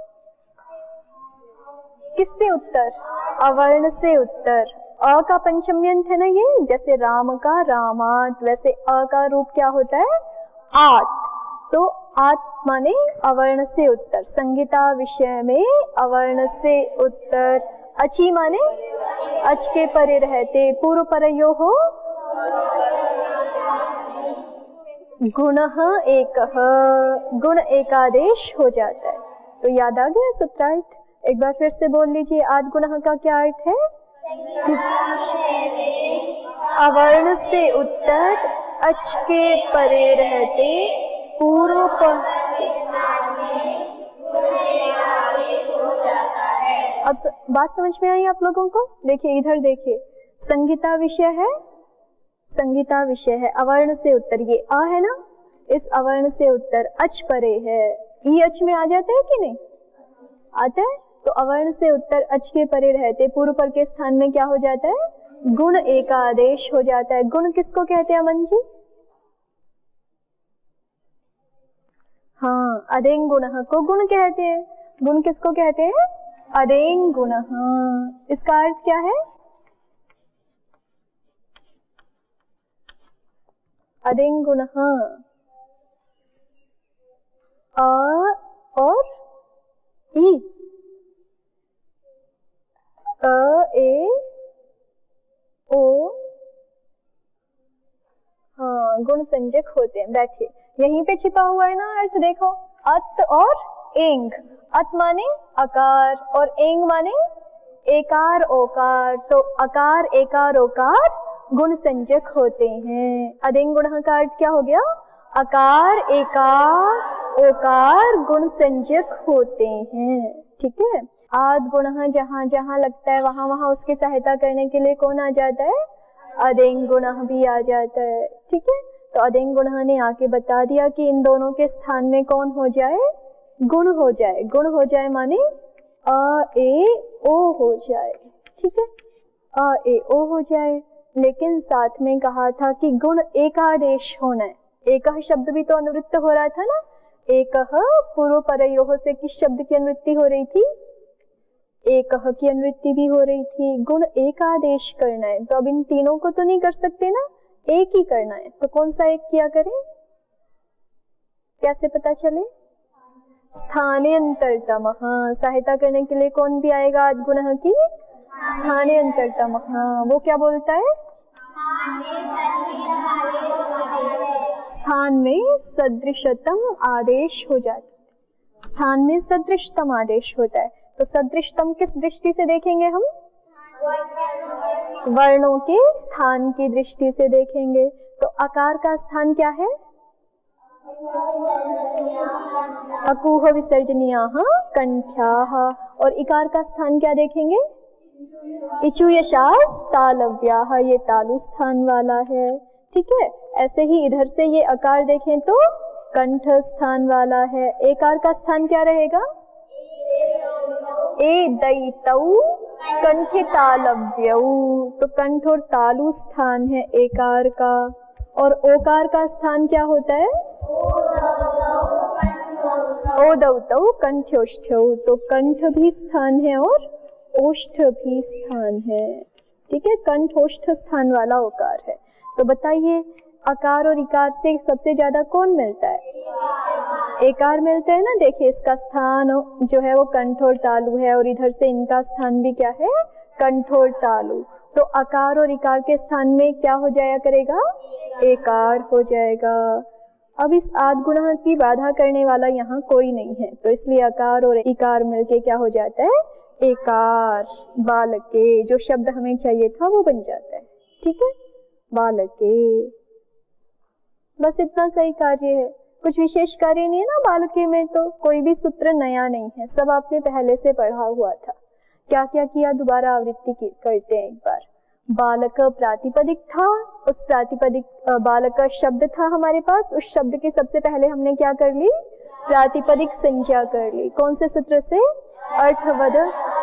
किससे उत्तर, अवर्ण से उत्तर। अ का पंचम्यंत है ना ये, जैसे राम का रामात, वैसे अ का रूप क्या होता है, आत। तो आत माने अवर्ण से उत्तर, संहिता विषय में अवर्ण से उत्तर। अची माने अच के परे रहते, पूर्व परयो हो गुणः एकः, गुण एकादेश हो जाता है। तो याद आ गया सूत्रार्थ, एक बार फिर से बोल लीजिए, आद गुणः का क्या अर्थ है, अवर्ण से उत्तर, अच के परे रहते, पूर्व पर। अब बात समझ में आई आप लोगों को, देखिए इधर देखिए, संहिता विषय है, संहिता विषय है, अवर्ण से उत्तर, ये अ है ना, इस अवर्ण से उत्तर अच परे है, ई अच में आ जाता है कि नहीं आता है, तो अवर्ण से उत्तर अच के परे रहते, पूर्व पर के स्थान में क्या हो जाता है, गुण एकादेश हो जाता है। गुण किसको कहते हैं अमन जी, हाँ अदेंग गुणः को गुण कहते हैं। गुण किसको कहते हैं, अदेंग गुणः। इसका अर्थ क्या है, अदेंग गुणः, अ और ई, अ ए ओ, हाँ गुण संज्ञक होते हैं। बैठिए, यहीं पे छिपा हुआ है ना अर्थ, देखो, अत और एंग। अत माने अकार और एंग माने एकार ओकार, तो अकार एकार ओकार गुण संज्ञक होते हैं। अदेंग गुण का अर्थ क्या हो गया, अकार एकार ओकार गुण संज्ञक होते हैं। ठीक है, आद गुण जहां जहां लगता है वहां वहां उसकी सहायता करने के लिए कौन आ जाता है, अदेंग गुण भी आ जाता है। ठीक है, तो अदेंग गुण ने आके बता दिया कि इन दोनों के स्थान में कौन हो जाए, गुण हो जाए। गुण हो जाए माने अ ए ओ हो जाए। ठीक है, अ ए ओ हो जाए। लेकिन साथ में कहा था कि गुण एकादेश होना है। एकह शब्द भी तो अनुवृत्त हो रहा था ना, एकह पूर्व परयोः से किस शब्द की अनुवृत्ति हो रही थी? एकह की अनुवृत्ति भी हो रही थी। गुण एकादेश करना है, तो अब इन तीनों को तो नहीं कर सकते ना, एक ही करना है। तो कौन सा एक किया करें, कैसे पता चले? स्थानेऽन्तरतम। हाँ, सहायता करने के लिए कौन भी आएगा आद गुणः की? स्थानेऽन्तरतम। हाँ, वो क्या बोलता है? स्थान में सदृशतम आदेश हो जाता है। स्थान में सदृशतम आदेश होता है। तो सदृशतम किस दृष्टि से देखेंगे हम? वर्णों के स्थान की दृष्टि से देखेंगे। तो अकार का स्थान क्या है? अकुह विसर्जनीयाः कंठ्याः। और इकार का स्थान क्या देखेंगे? इचुयशास तालव्याः, ये तालु स्थान वाला है। ठीक है, ऐसे ही इधर से ये अकार देखें तो कंठ स्थान वाला है। एकार का स्थान क्या रहेगा? ए दैतौ कंठे तालव्यौ, तो कंठ और तालु स्थान है एकार का। और ओकार का स्थान क्या होता है? ओदौतौ कंठ्योष्ठौ, तो कंठ भी स्थान है और ओष्ठ भी स्थान है। ठीक है, कंठ ओष्ठ स्थान वाला ओकार है। तो बताइए अकार और इकार से सबसे ज्यादा कौन मिलता है? एकार मिलता है ना। देखिए इसका स्थान जो है वो कंठ और तालु है, और इधर से इनका स्थान भी क्या है? कंठ और तालु। तो अकार और इकार के स्थान में क्या हो जाया करेगा? एकार हो जाएगा। अब इस आद गुणः की बाधा करने वाला यहाँ कोई नहीं है, तो इसलिए अकार और इकार मिलके क्या हो जाता है? एकार। बालके, जो शब्द हमें चाहिए था वो बन जाता है। ठीक है, बालके। बस इतना सही कार्य है, कुछ विशेष कार्य नहीं है ना बालके में। तो कोई भी सूत्र नया नहीं है, सब आपने पहले से पढ़ा हुआ था। क्या क्या किया, दोबारा आवृत्ति करते हैं एक बार। बालक प्रातिपदिक था, उस प्रातिपदिक बालक शब्द था हमारे पास, उस शब्द के सबसे पहले हमने क्या कर ली? प्रातिपदिक संज्ञा कर ली। कौन से सूत्र से? अर्थवद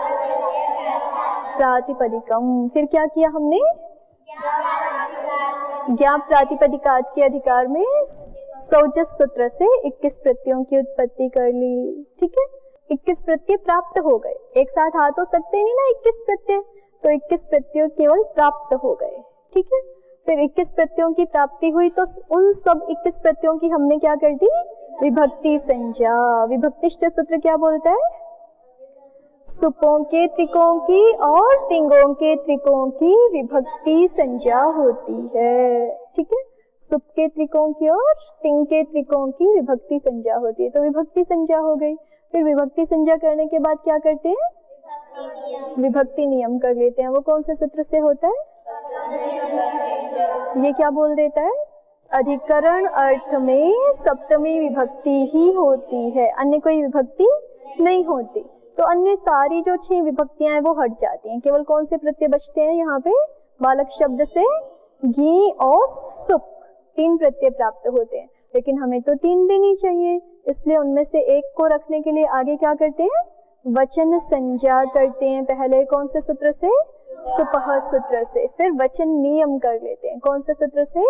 प्रातिपदिकम। फिर क्या किया हमने? ज्ञाप प्रातिपदिकात के अधिकार में सौजस सूत्र से इक्कीस प्रत्ययों की उत्पत्ति कर ली। ठीक है, इक्कीस प्रत्यय प्राप्त हो गए। एक साथ आ तो सकते नहीं ना इक्कीस प्रत्यय, तो इक्कीस प्रत्यय केवल प्राप्त हो गए। ठीक है, फिर इक्कीस प्रत्ययों की प्राप्ति हुई तो उन सब इक्कीस प्रत्ययों की हमने क्या कर दी? विभक्ति संज्ञा। विभक्तिष्ठ सूत्र क्या बोलता है? सुपों के त्रिकों की और तिंगों के त्रिकों की विभक्ति संज्ञा होती है। ठीक है, सुप के त्रिकों की और तिंग के त्रिकों की विभक्ति संज्ञा होती है। तो विभक्ति संज्ञा हो गई। फिर विभक्ति संज्ञा करने के बाद क्या करते हैं? विभक्ति नियम कर लेते हैं। वो कौन से सूत्र से होता है? ये क्या बोल देता है? अधिकरण अर्थ में सप्तमी विभक्ति ही होती है, अन्य कोई विभक्ति नहीं होती। तो अन्य सारी जो छह विभक्तियां हैं वो हट जाती हैं। केवल कौन से प्रत्यय बचते हैं यहाँ पे? बालक शब्द से गी और सुप, तीन प्रत्यय प्राप्त होते हैं। लेकिन हमें तो तीन भी नहीं चाहिए, इसलिए उनमें से एक को रखने के लिए आगे क्या करते हैं? वचन संज्ञा करते हैं। पहले कौन से सूत्र से? सुपह सूत्र से। फिर वचन नियम कर लेते हैं। कौन से सूत्र से?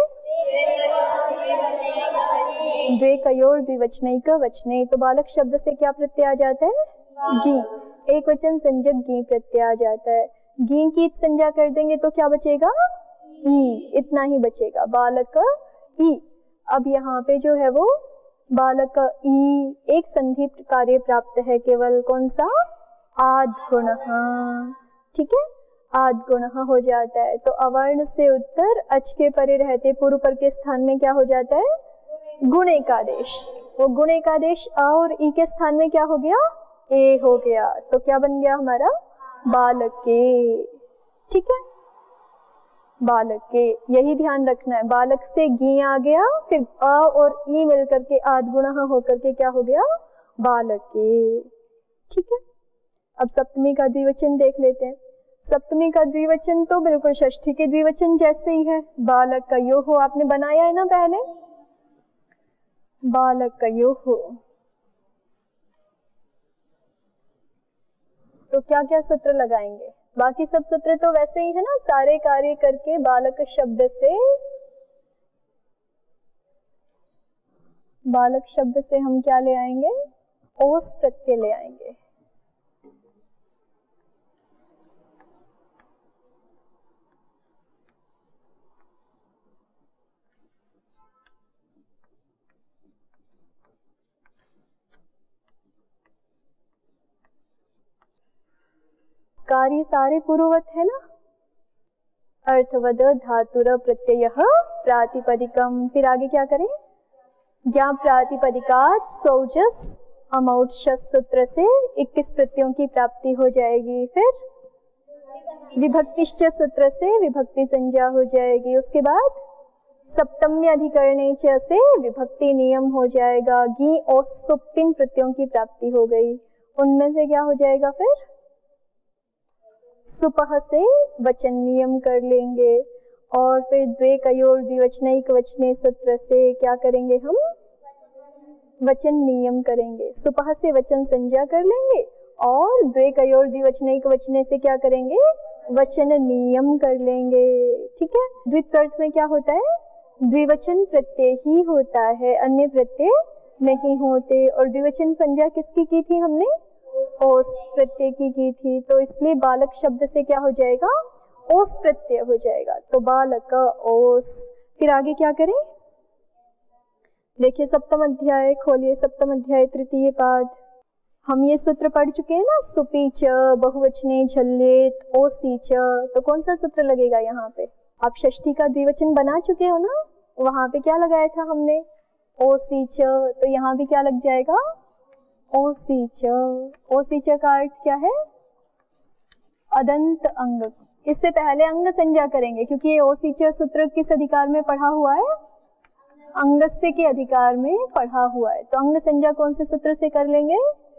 द्वेकयोर द्विवचनैक वचने। तो बालक शब्द से क्या प्रत्यय आ जाता है? गी। एक वचन संज्ञक गी प्रत्यय आ जाता है। गी की संज्ञा कर देंगे तो क्या बचेगा? ई। इतना ही बचेगा, बालक ई। अब यहाँ पे जो है वो बालक ई, एक संधि कार्य प्राप्त है केवल। कौन सा? आद गुणः। ठीक है, आद गुणः हो जाता है। तो अवर्ण से उत्तर अच के परे रहते पूर्व पर के स्थान में क्या हो जाता है? गुण एकादेश। वो गुण एकादेश अ और ई के स्थान में क्या हो गया? ए हो गया। तो क्या बन गया हमारा? बालके। ठीक है, बालके। यही ध्यान रखना है, बालक से गी आ गया, फिर अ और ई मिलकर के आद गुणः होकर के क्या हो गया? बालके। ठीक है, अब सप्तमी का द्विवचन देख लेते हैं। सप्तमी का द्विवचन तो बिल्कुल षष्ठी के द्विवचन जैसे ही है। बालक का यो हो आपने बनाया है ना पहले, बालक का यो हो। तो क्या क्या सूत्र लगाएंगे? बाकी सब सूत्र तो वैसे ही है ना, सारे कार्य करके बालक शब्द से, बालक शब्द से हम क्या ले आएंगे, ओस प्रत्यय ले आएंगे। कार्य सारे पूर्ववत है ना, अर्थवद धातुर प्रत्ययः प्रातिपदिकम। फिर आगे क्या करें, ज्ञा प्रातिपदिकात् स्वौजस अमौचस सूत्र से इक्कीस प्रत्ययों की प्राप्ति हो जाएगी। फिर विभक्तिश्च सूत्र से विभक्ति संज्ञा हो जाएगी। उसके बाद सप्तम्य अधिकरणे च से विभक्ति नियम हो जाएगा। गी और सुप तीन प्रत्ययों की प्राप्ति हो गई। उनमें से क्या हो जाएगा, फिर सुपह से वचन नियम कर लेंगे। और फिर द्वे कयोर द्विवचनैक वचने सूत्र से क्या करेंगे, हम वचन नियम करेंगे। सुपह से वचन संज्ञा कर लेंगे और द्वे कयोर द्विवचनैक वचने से क्या करेंगे, वचन नियम कर लेंगे। ठीक है। द्वित अर्थ में क्या होता है, द्विवचन प्रत्यय ही होता है, अन्य प्रत्यय नहीं होते। और द्विवचन संज्ञा किसकी की थी हमने, ओस प्रत्यय की की थी। तो इसलिए बालक शब्द से क्या हो जाएगा, ओस प्रत्यय हो जाएगा। तो बालक ओस। फिर आगे क्या करें, देखिए सप्तम अध्याय खोलिए, सप्तम अध्याय तृतीय पाद। हम ये सूत्र पढ़ चुके हैं ना, सुपी च बहुवचने झल्लेत ओसी च। तो कौन सा सूत्र लगेगा यहाँ पे, आप षष्ठी का द्विवचन बना चुके हो ना, वहां पे क्या लगाया था हमने, ओसी च। तो यहाँ भी क्या लग जाएगा, ओसी च। ओसी च का अर्थ क्या है, अदंत अंग। इससे पहले अंग संज्ञा करेंगे क्योंकि ये ओसी च सूत्र किस अधिकार में पढ़ा हुआ है, अंगस्य के अधिकार में पढ़ा हुआ है। तो अंग संज्ञा कौन से सूत्र से कर लेंगे,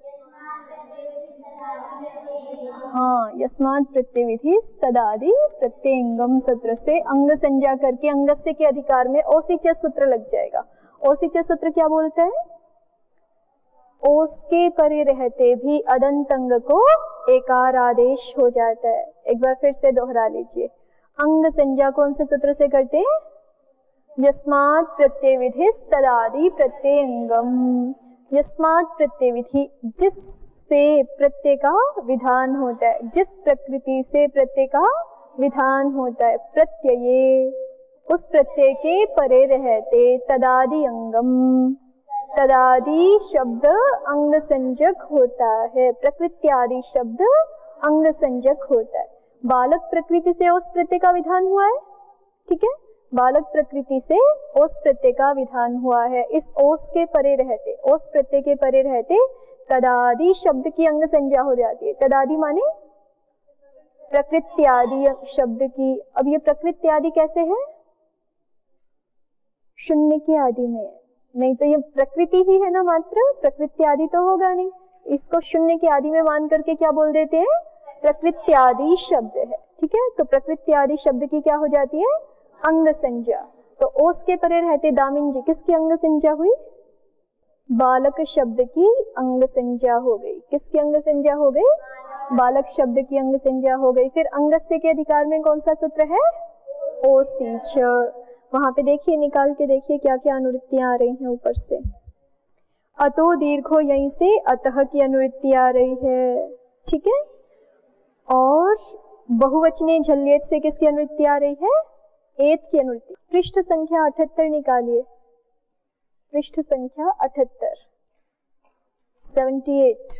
हाँ, यस्मात् प्रत्यय विधि तदादि प्रत्ययंगम सूत्र से अंग संज्ञा करके अंगस्य के अधिकार में ओसी च सूत्र लग जाएगा। ओसी च सूत्र क्या बोलता है, ओस के परे रहते भी अदंत अंग को एकार आदेश हो जाता है। एक बार फिर से दोहरा लीजिए, अंग संज्ञा कौन से सूत्र से करते हैं, यस्मात् प्रत्यय विधि तदादि प्रत्ययंगम। यस्मात् प्रत्यय विधि, जिससे प्रत्यय का विधान होता है, जिस प्रकृति से प्रत्यय का विधान होता है, प्रत्यये उस प्रत्यय के परे रहते, तदादि अंगम। तदादि शब्द अंग संज्ञक होता है, प्रकृत्यादि शब्द अंग संज्ञक होता है। बालक प्रकृति से उस प्रत्यय का विधान हुआ है, ठीक है, बालक प्रकृति से ओस प्रत्यय का विधान हुआ है। इस ओस के परे रहते, ओस प्रत्यय के परे रहते तदादि शब्द की अंग संज्ञा हो जाती है। तदादि माने प्रकृत्यादि शब्द की। अब ये प्रकृत्यादि कैसे है, शून्य के आदि में, नहीं तो ये प्रकृति ही है ना मात्र, प्रकृत्यादि तो होगा नहीं। इसको शून्य के आदि में मान करके क्या बोल देते हैं, प्रकृत्यादि शब्द है। ठीक है, तो प्रकृत्यादि शब्द की क्या हो जाती है, अंग संज्ञा। तो ओस के परे रहते दामिन जी, किसकी अंग संज्ञा हुई, बालक शब्द की अंग संज्ञा हो गई। किसकी अंग संज्ञा हो गई, बालक शब्द की अंग संज्ञा हो गई। फिर अंगस्य के अधिकार में कौन सा सूत्र है, ओसी च। वहां पे देखिए, निकाल के देखिए क्या क्या अनुवृत्तियां आ रही हैं ऊपर से। अतो दीर्घो, यहीं से अतः की अनुवृत्ति आ रही है, ठीक है। और बहुवचने झल्लेत से किसकी अनुवृत्ति आ रही है, एत की अनुवृत्ति। पृष्ठ संख्या अठहत्तर निकालिए, पृष्ठ संख्या अठहत्तर, अठहत्तर।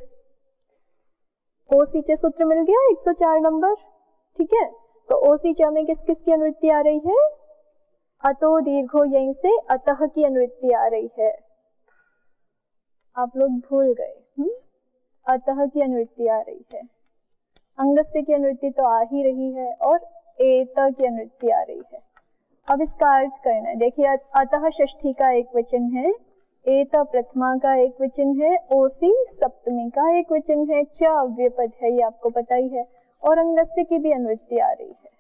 ओसीच सूत्र मिल गया एक सौ चार नंबर, ठीक है। तो ओसीच में किस किस की अनुवृत्ति आ रही है, अतो दीर्घो, यहीं से अतः की अनुवृत्ति आ रही है। आप लोग भूल गए, हम्म, अतः की अनुवृत्ति आ रही है। अंगस्य की अनुवृत्ति तो आ ही रही है और एत की अनुवृत्ति आ रही है। अब इसका अर्थ करना है। देखिए, अतः षष्ठी का एक वचन है, एत प्रथमा का एक वचन है, ओसी सप्तमी का एक वचन है, च अव्यय पद है, ये आपको पता ही है, और अंगस्य की भी अनुवृत्ति आ रही है।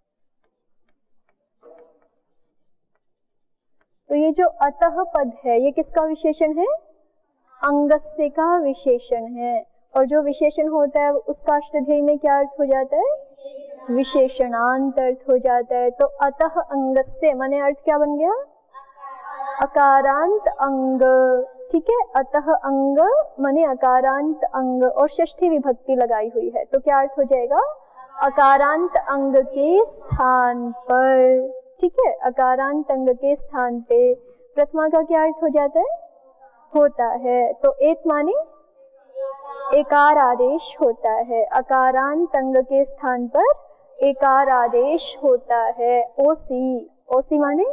तो ये जो अतः पद है, ये किसका विशेषण है, अंगस्य का विशेषण है। और जो विशेषण होता है उसका अष्टध्यायी में क्या अर्थ हो जाता है? विशेषणांत अर्थ हो जाता है। तो अतः अंगस्य माने अर्थ क्या बन गया? अकारांत अंग। ठीक है, अतः अंग माने अकारांत अंग और षष्ठी विभक्ति लगाई हुई है, तो क्या अर्थ हो जाएगा? अकारांत अंग के स्थान पर। ठीक है, अकारांत अंग के स्थान पे प्रथमा का क्या अर्थ हो जाता है? होता है। तो एत माने एकार आदेश होता है। अकारांत अंग के स्थान पर एकार आदेश होता है। ओसी, ओसी माने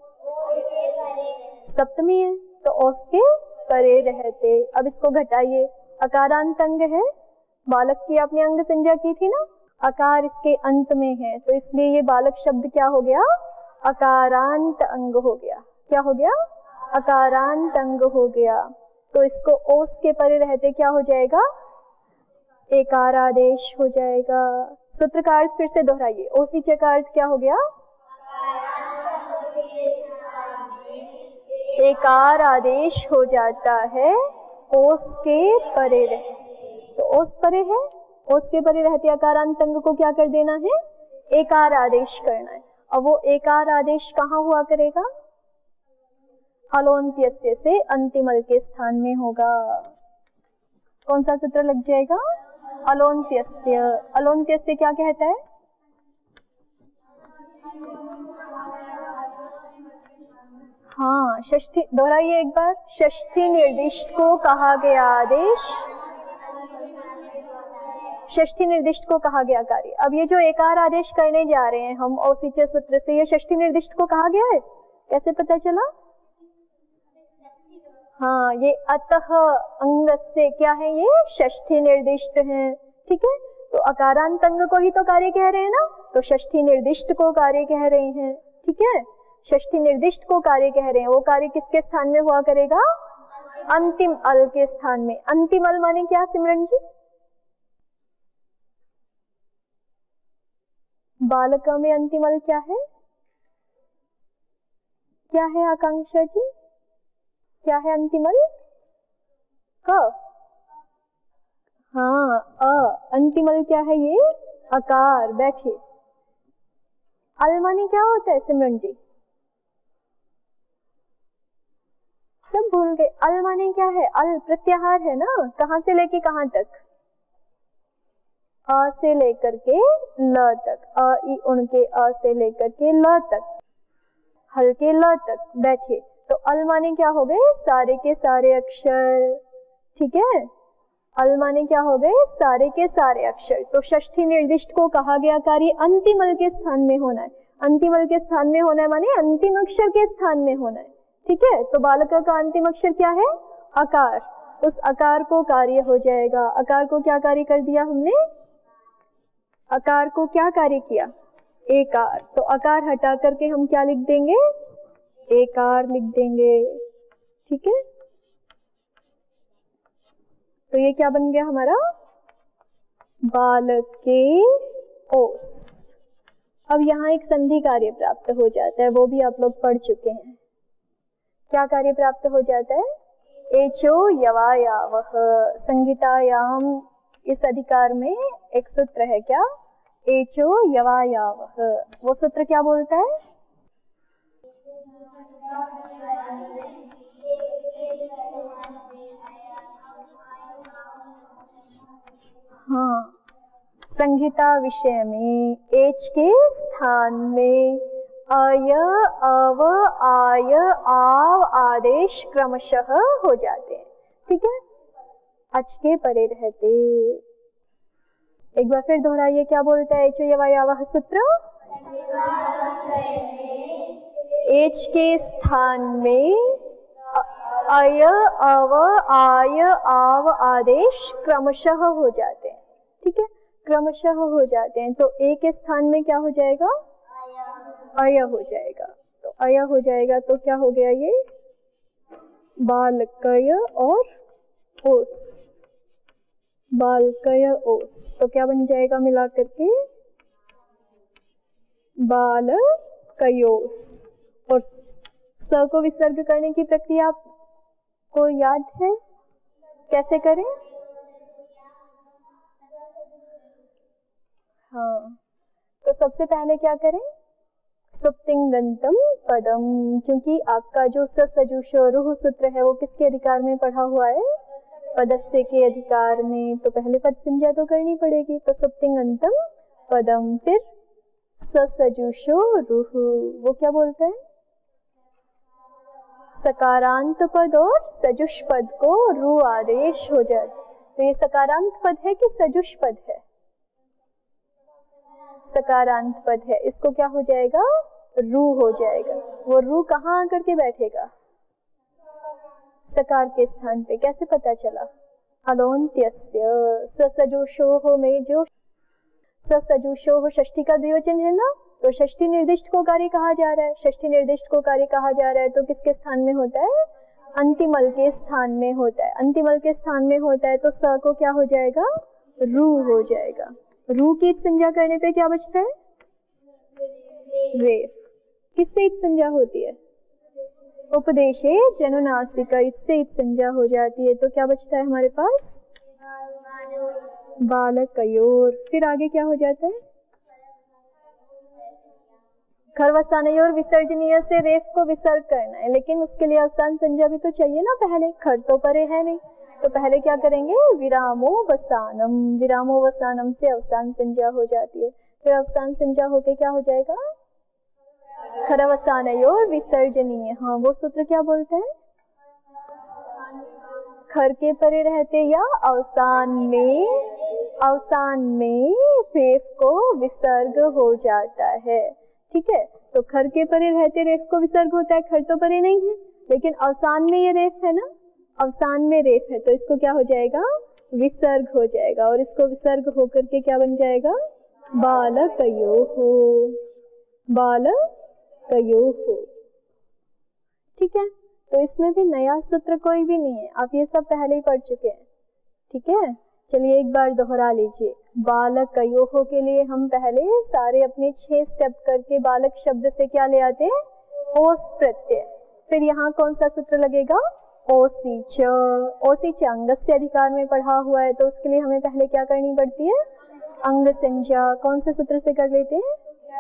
सप्तमी है, तो ओस के परे रहते। अब इसको घटाइए, अकारांत अंग है, बालक की आपने अंग संज्ञा की थी ना, अकार इसके अंत में है, तो इसलिए ये बालक शब्द क्या हो गया? अकारांत अंग हो गया। क्या हो गया? अकारांत अंग हो गया। तो इसको ओस के परे रहते क्या हो जाएगा? एकार आदेश हो जाएगा। सूत्र का अर्थ फिर से दोहराइए, ओसी च का अर्थ क्या हो गया? एकार आदेश हो जाता है ओस के परे रहते। तो ओस परे है, ओस के परे रहते अकारांत अंग को क्या कर देना है? एकार आदेश करना है। अब वो एकार आदेश कहाँ हुआ करेगा? अलोन्त्यस्य से अंतिमल के स्थान में होगा। कौन सा सूत्र लग जाएगा? अलोन्त्यस्य। अलोन्त्यस्य क्या कहता है? हाँ, षष्ठी दोहराइए एक बार। षष्ठी निर्दिष्ट को कहा गया आदेश, षष्ठी निर्दिष्ट को कहा गया कार्य। अब ये जो एकार आदेश करने जा रहे हैं हम औसिच सूत्र से, ये षष्ठी निर्दिष्ट को कहा गया है, कैसे पता चला? हाँ, ये अतः अंग से क्या है? ये षष्ठी निर्दिष्ट है। ठीक है, तो अकारांत अंग को ही तो कार्य कह रहे हैं ना, तो षष्ठी निर्दिष्ट को कार्य कह रहे हैं। ठीक है, षष्ठी निर्दिष्ट को कार्य कह रहे हैं। वो कार्य किसके स्थान में हुआ करेगा? अंतिम अल के स्थान में। अंतिम अल माने क्या सिमरन जी? बालका में अंतिम अल क्या है? क्या है आकांक्षा जी? क्या है अंतिम अल? क। हाँ, अ। अंतिम अल क्या है? ये अकार। बैठिए। अल माने क्या होता है सिमरन जी? सब भूल गए। अल माने क्या है? अल प्रत्याहार है ना, कहां से लेके कहां तक? अ से लेकर के ल तक, अ ई उण के अ से लेकर के ल तक, हल्के ल तक। बैठिए। तो अल माने क्या हो गए? सारे के सारे अक्षर। ठीक है, अल माने क्या हो गए? सारे के सारे अक्षर। तो षष्ठी निर्दिष्ट को कहा गया कार्य अंतिम अल के स्थान में होना है। अंतिम अल के स्थान में होना है माने अंतिम अक्षर के स्थान में होना है। ठीक है, तो बालक का अंतिम अक्षर क्या है? अकार। उस अकार को कार्य हो जाएगा। अकार को क्या कार्य कर दिया हमने? अकार को क्या कार्य किया? एकार। तो अकार हटा करके हम क्या लिख देंगे? एकार लिख देंगे। ठीक है, तो ये क्या बन गया हमारा? बालक के ओस। अब यहाँ एक संधि कार्य प्राप्त हो जाता है, वो भी आप लोग पढ़ चुके हैं। क्या कार्य प्राप्त हो जाता है? एचो यवायावह। संहितायाम इस अधिकार में एक सूत्र है, क्या? एचो यवायावह। वो सूत्र क्या बोलता है? हाँ, संहिता विषय में एच के स्थान में अय, अव, आय, आव आदेश क्रमशः हो जाते हैं। ठीक है, अच के परे रहते। एक बार फिर दोहराइए, क्या बोलता है एचो यवायावह सूत्र? एच के स्थान में अय, अव, आय, आव आदेश क्रमशः हो जाते हैं। ठीक है, क्रमशः हो जाते हैं। तो ए के स्थान में क्या हो जाएगा? अय हो जाएगा। तो अय हो जाएगा तो क्या हो गया? ये बालकय और ओस। बालकय ओस, तो क्या बन जाएगा मिला करके? बालकयोस। और स को विसर्ग करने की प्रक्रिया आपको याद है? कैसे करें? हाँ, तो सबसे पहले क्या करें, सुप्तिंगंतम पदम, क्योंकि आपका जो ससजुषो रुह सूत्र है वो किसके अधिकार में पढ़ा हुआ है, पदस्य के अधिकार में, तो पहले पद संज्ञा तो करनी पड़ेगी। तो सुप्तिंगंतम पदम, फिर ससजुषो रुह, वो क्या बोलता है, सकारांत पद और सजुष पद को रु आदेश हो जाता है। तो ये सकारांत पद है कि सजुष पद है, सकारांत पद है, इसको क्या हो जाएगा, रू हो जाएगा। वो रू कहाँ आकर के बैठेगा, सकार के स्थान पे। कैसे पता चला, अलोन्त्यस्य ससजुषोः में जो ससजुषोः षष्ठी का द्विवचन है ना, तो षष्ठी निर्दिष्ट को कार्य कहा जा रहा है, षष्ठी निर्दिष्ट को कार्य कहा जा रहा है तो किसके स्थान में होता है, अंतिमल के स्थान में होता है, अंतिमल के स्थान में होता है तो स को क्या हो जाएगा, रू हो जाएगा। रू की संज्ञा करने पे क्या बचता है, रेफ। किससे इत संज्ञा होती है, उपदेशे जनुनासिका, इससे इत संज्ञा हो जाती है, तो क्या बचता है हमारे पास, बालकयोर। फिर आगे क्या हो जाता है, खरवसानयोर विसर्जनीय से रेफ को विसर्ग करना है, लेकिन उसके लिए अवसान संज्ञा भी तो चाहिए ना, पहले खर तो परे है नहीं, तो पहले क्या करेंगे, विरामो वसानम, विरामो वसानम से अवसान संज्ञा हो जाती है। फिर अवसान संज्ञा होके क्या हो जाएगा, खरवसानयोर विसर्जनीय। हाँ, वो सूत्र क्या बोलते हैं, खर के परे रहते या अवसान में, अवसान में रेफ को विसर्ग हो जाता है, ठीक है। तो खर के परे रहते रेफ को विसर्ग होता है, खर तो परे नहीं है, लेकिन अवसान में ये रेफ है ना, अवसान में रेफ है, तो इसको क्या हो जाएगा, विसर्ग हो जाएगा, और इसको विसर्ग होकर के क्या बन जाएगा, बालकयोः, बालकयोः, ठीक है। तो इसमें भी नया सूत्र कोई भी नहीं है, आप ये सब पहले ही पढ़ चुके हैं, ठीक है। चलिए एक बार दोहरा लीजिए, बालकयोः के लिए हम पहले सारे अपने छह स्टेप करके बालक शब्द से क्या ले आते हैं, ओस प्रत्यय। फिर यहाँ कौन सा सूत्र लगेगा, ओसीच, ओसीच अंग से अधिकार में पढ़ा हुआ है, तो उसके लिए हमें पहले क्या करनी पड़ती है, अंग संज्ञा। कौन से सूत्र से कर लेते हैं,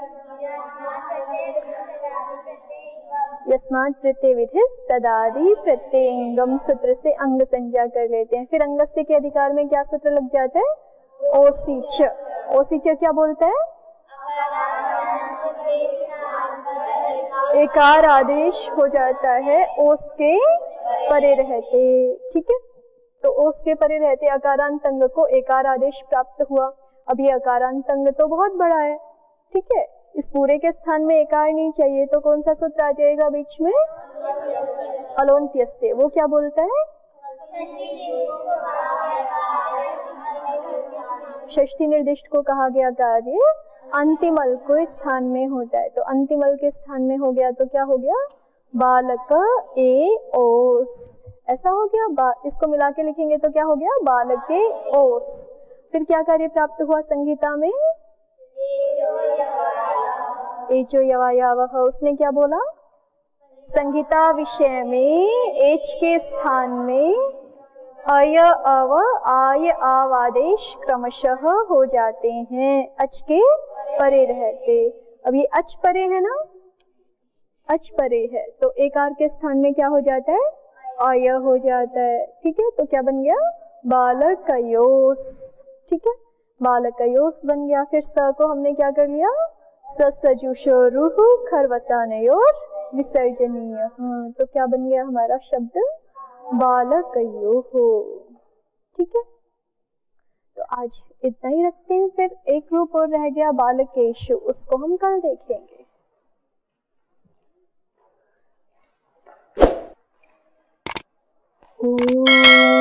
यस्मात् प्रत्यय विधिस् तदादि प्रत्ययंगम सूत्र से अंग संज्ञा कर लेते हैं। फिर अंगस्य के अधिकार में क्या सूत्र लग जाता है, ओसीच। ओसीच क्या बोलता है, एकार आदेश हो जाता है ओस के परे रहते, ठीक है। तो ओस के परे रहते अकारांत अंग को एकार आदेश प्राप्त हुआ। अब ये अकारांत अंग तो बहुत बड़ा है, ठीक है, इस पूरे के स्थान में एकार नहीं चाहिए, तो कौन सा सूत्र आ जाएगा बीच में, अलोन्त्यस्य। वो क्या बोलता है, षष्ठी निर्दिष्ट को कहा गया कार्य अंतिमल को स्थान में होता है, तो अंतिमल के स्थान में हो गया तो क्या हो गया, बालक ए ओस, ऐसा हो गया। बा, इसको मिला के लिखेंगे तो क्या हो गया, बालक ए ओस। फिर क्या कार्य प्राप्त हुआ संहिता में, एचो यवायावह, उसने क्या बोला, संहिता विषय में एच के स्थान में अय अव आय आव आदेश क्रमशः हो जाते हैं, अच के परे रहते। अब ये अच परे है ना, अच परे है, तो एकार के स्थान में क्या हो जाता है, अय हो जाता है, ठीक है। तो क्या बन गया, बालकयोस, ठीक है, बालकयोस बन गया। फिर स को हमने क्या कर लिया, ससजुषो रुः खरवसानयोर विसर्जनीय। हाँ, तो क्या बन गया हमारा शब्द, बालकयोः, ठीक है। तो आज इतना ही रखते हैं, फिर एक रूप और रह गया बालकेषु, उसको हम कल देखेंगे। ओम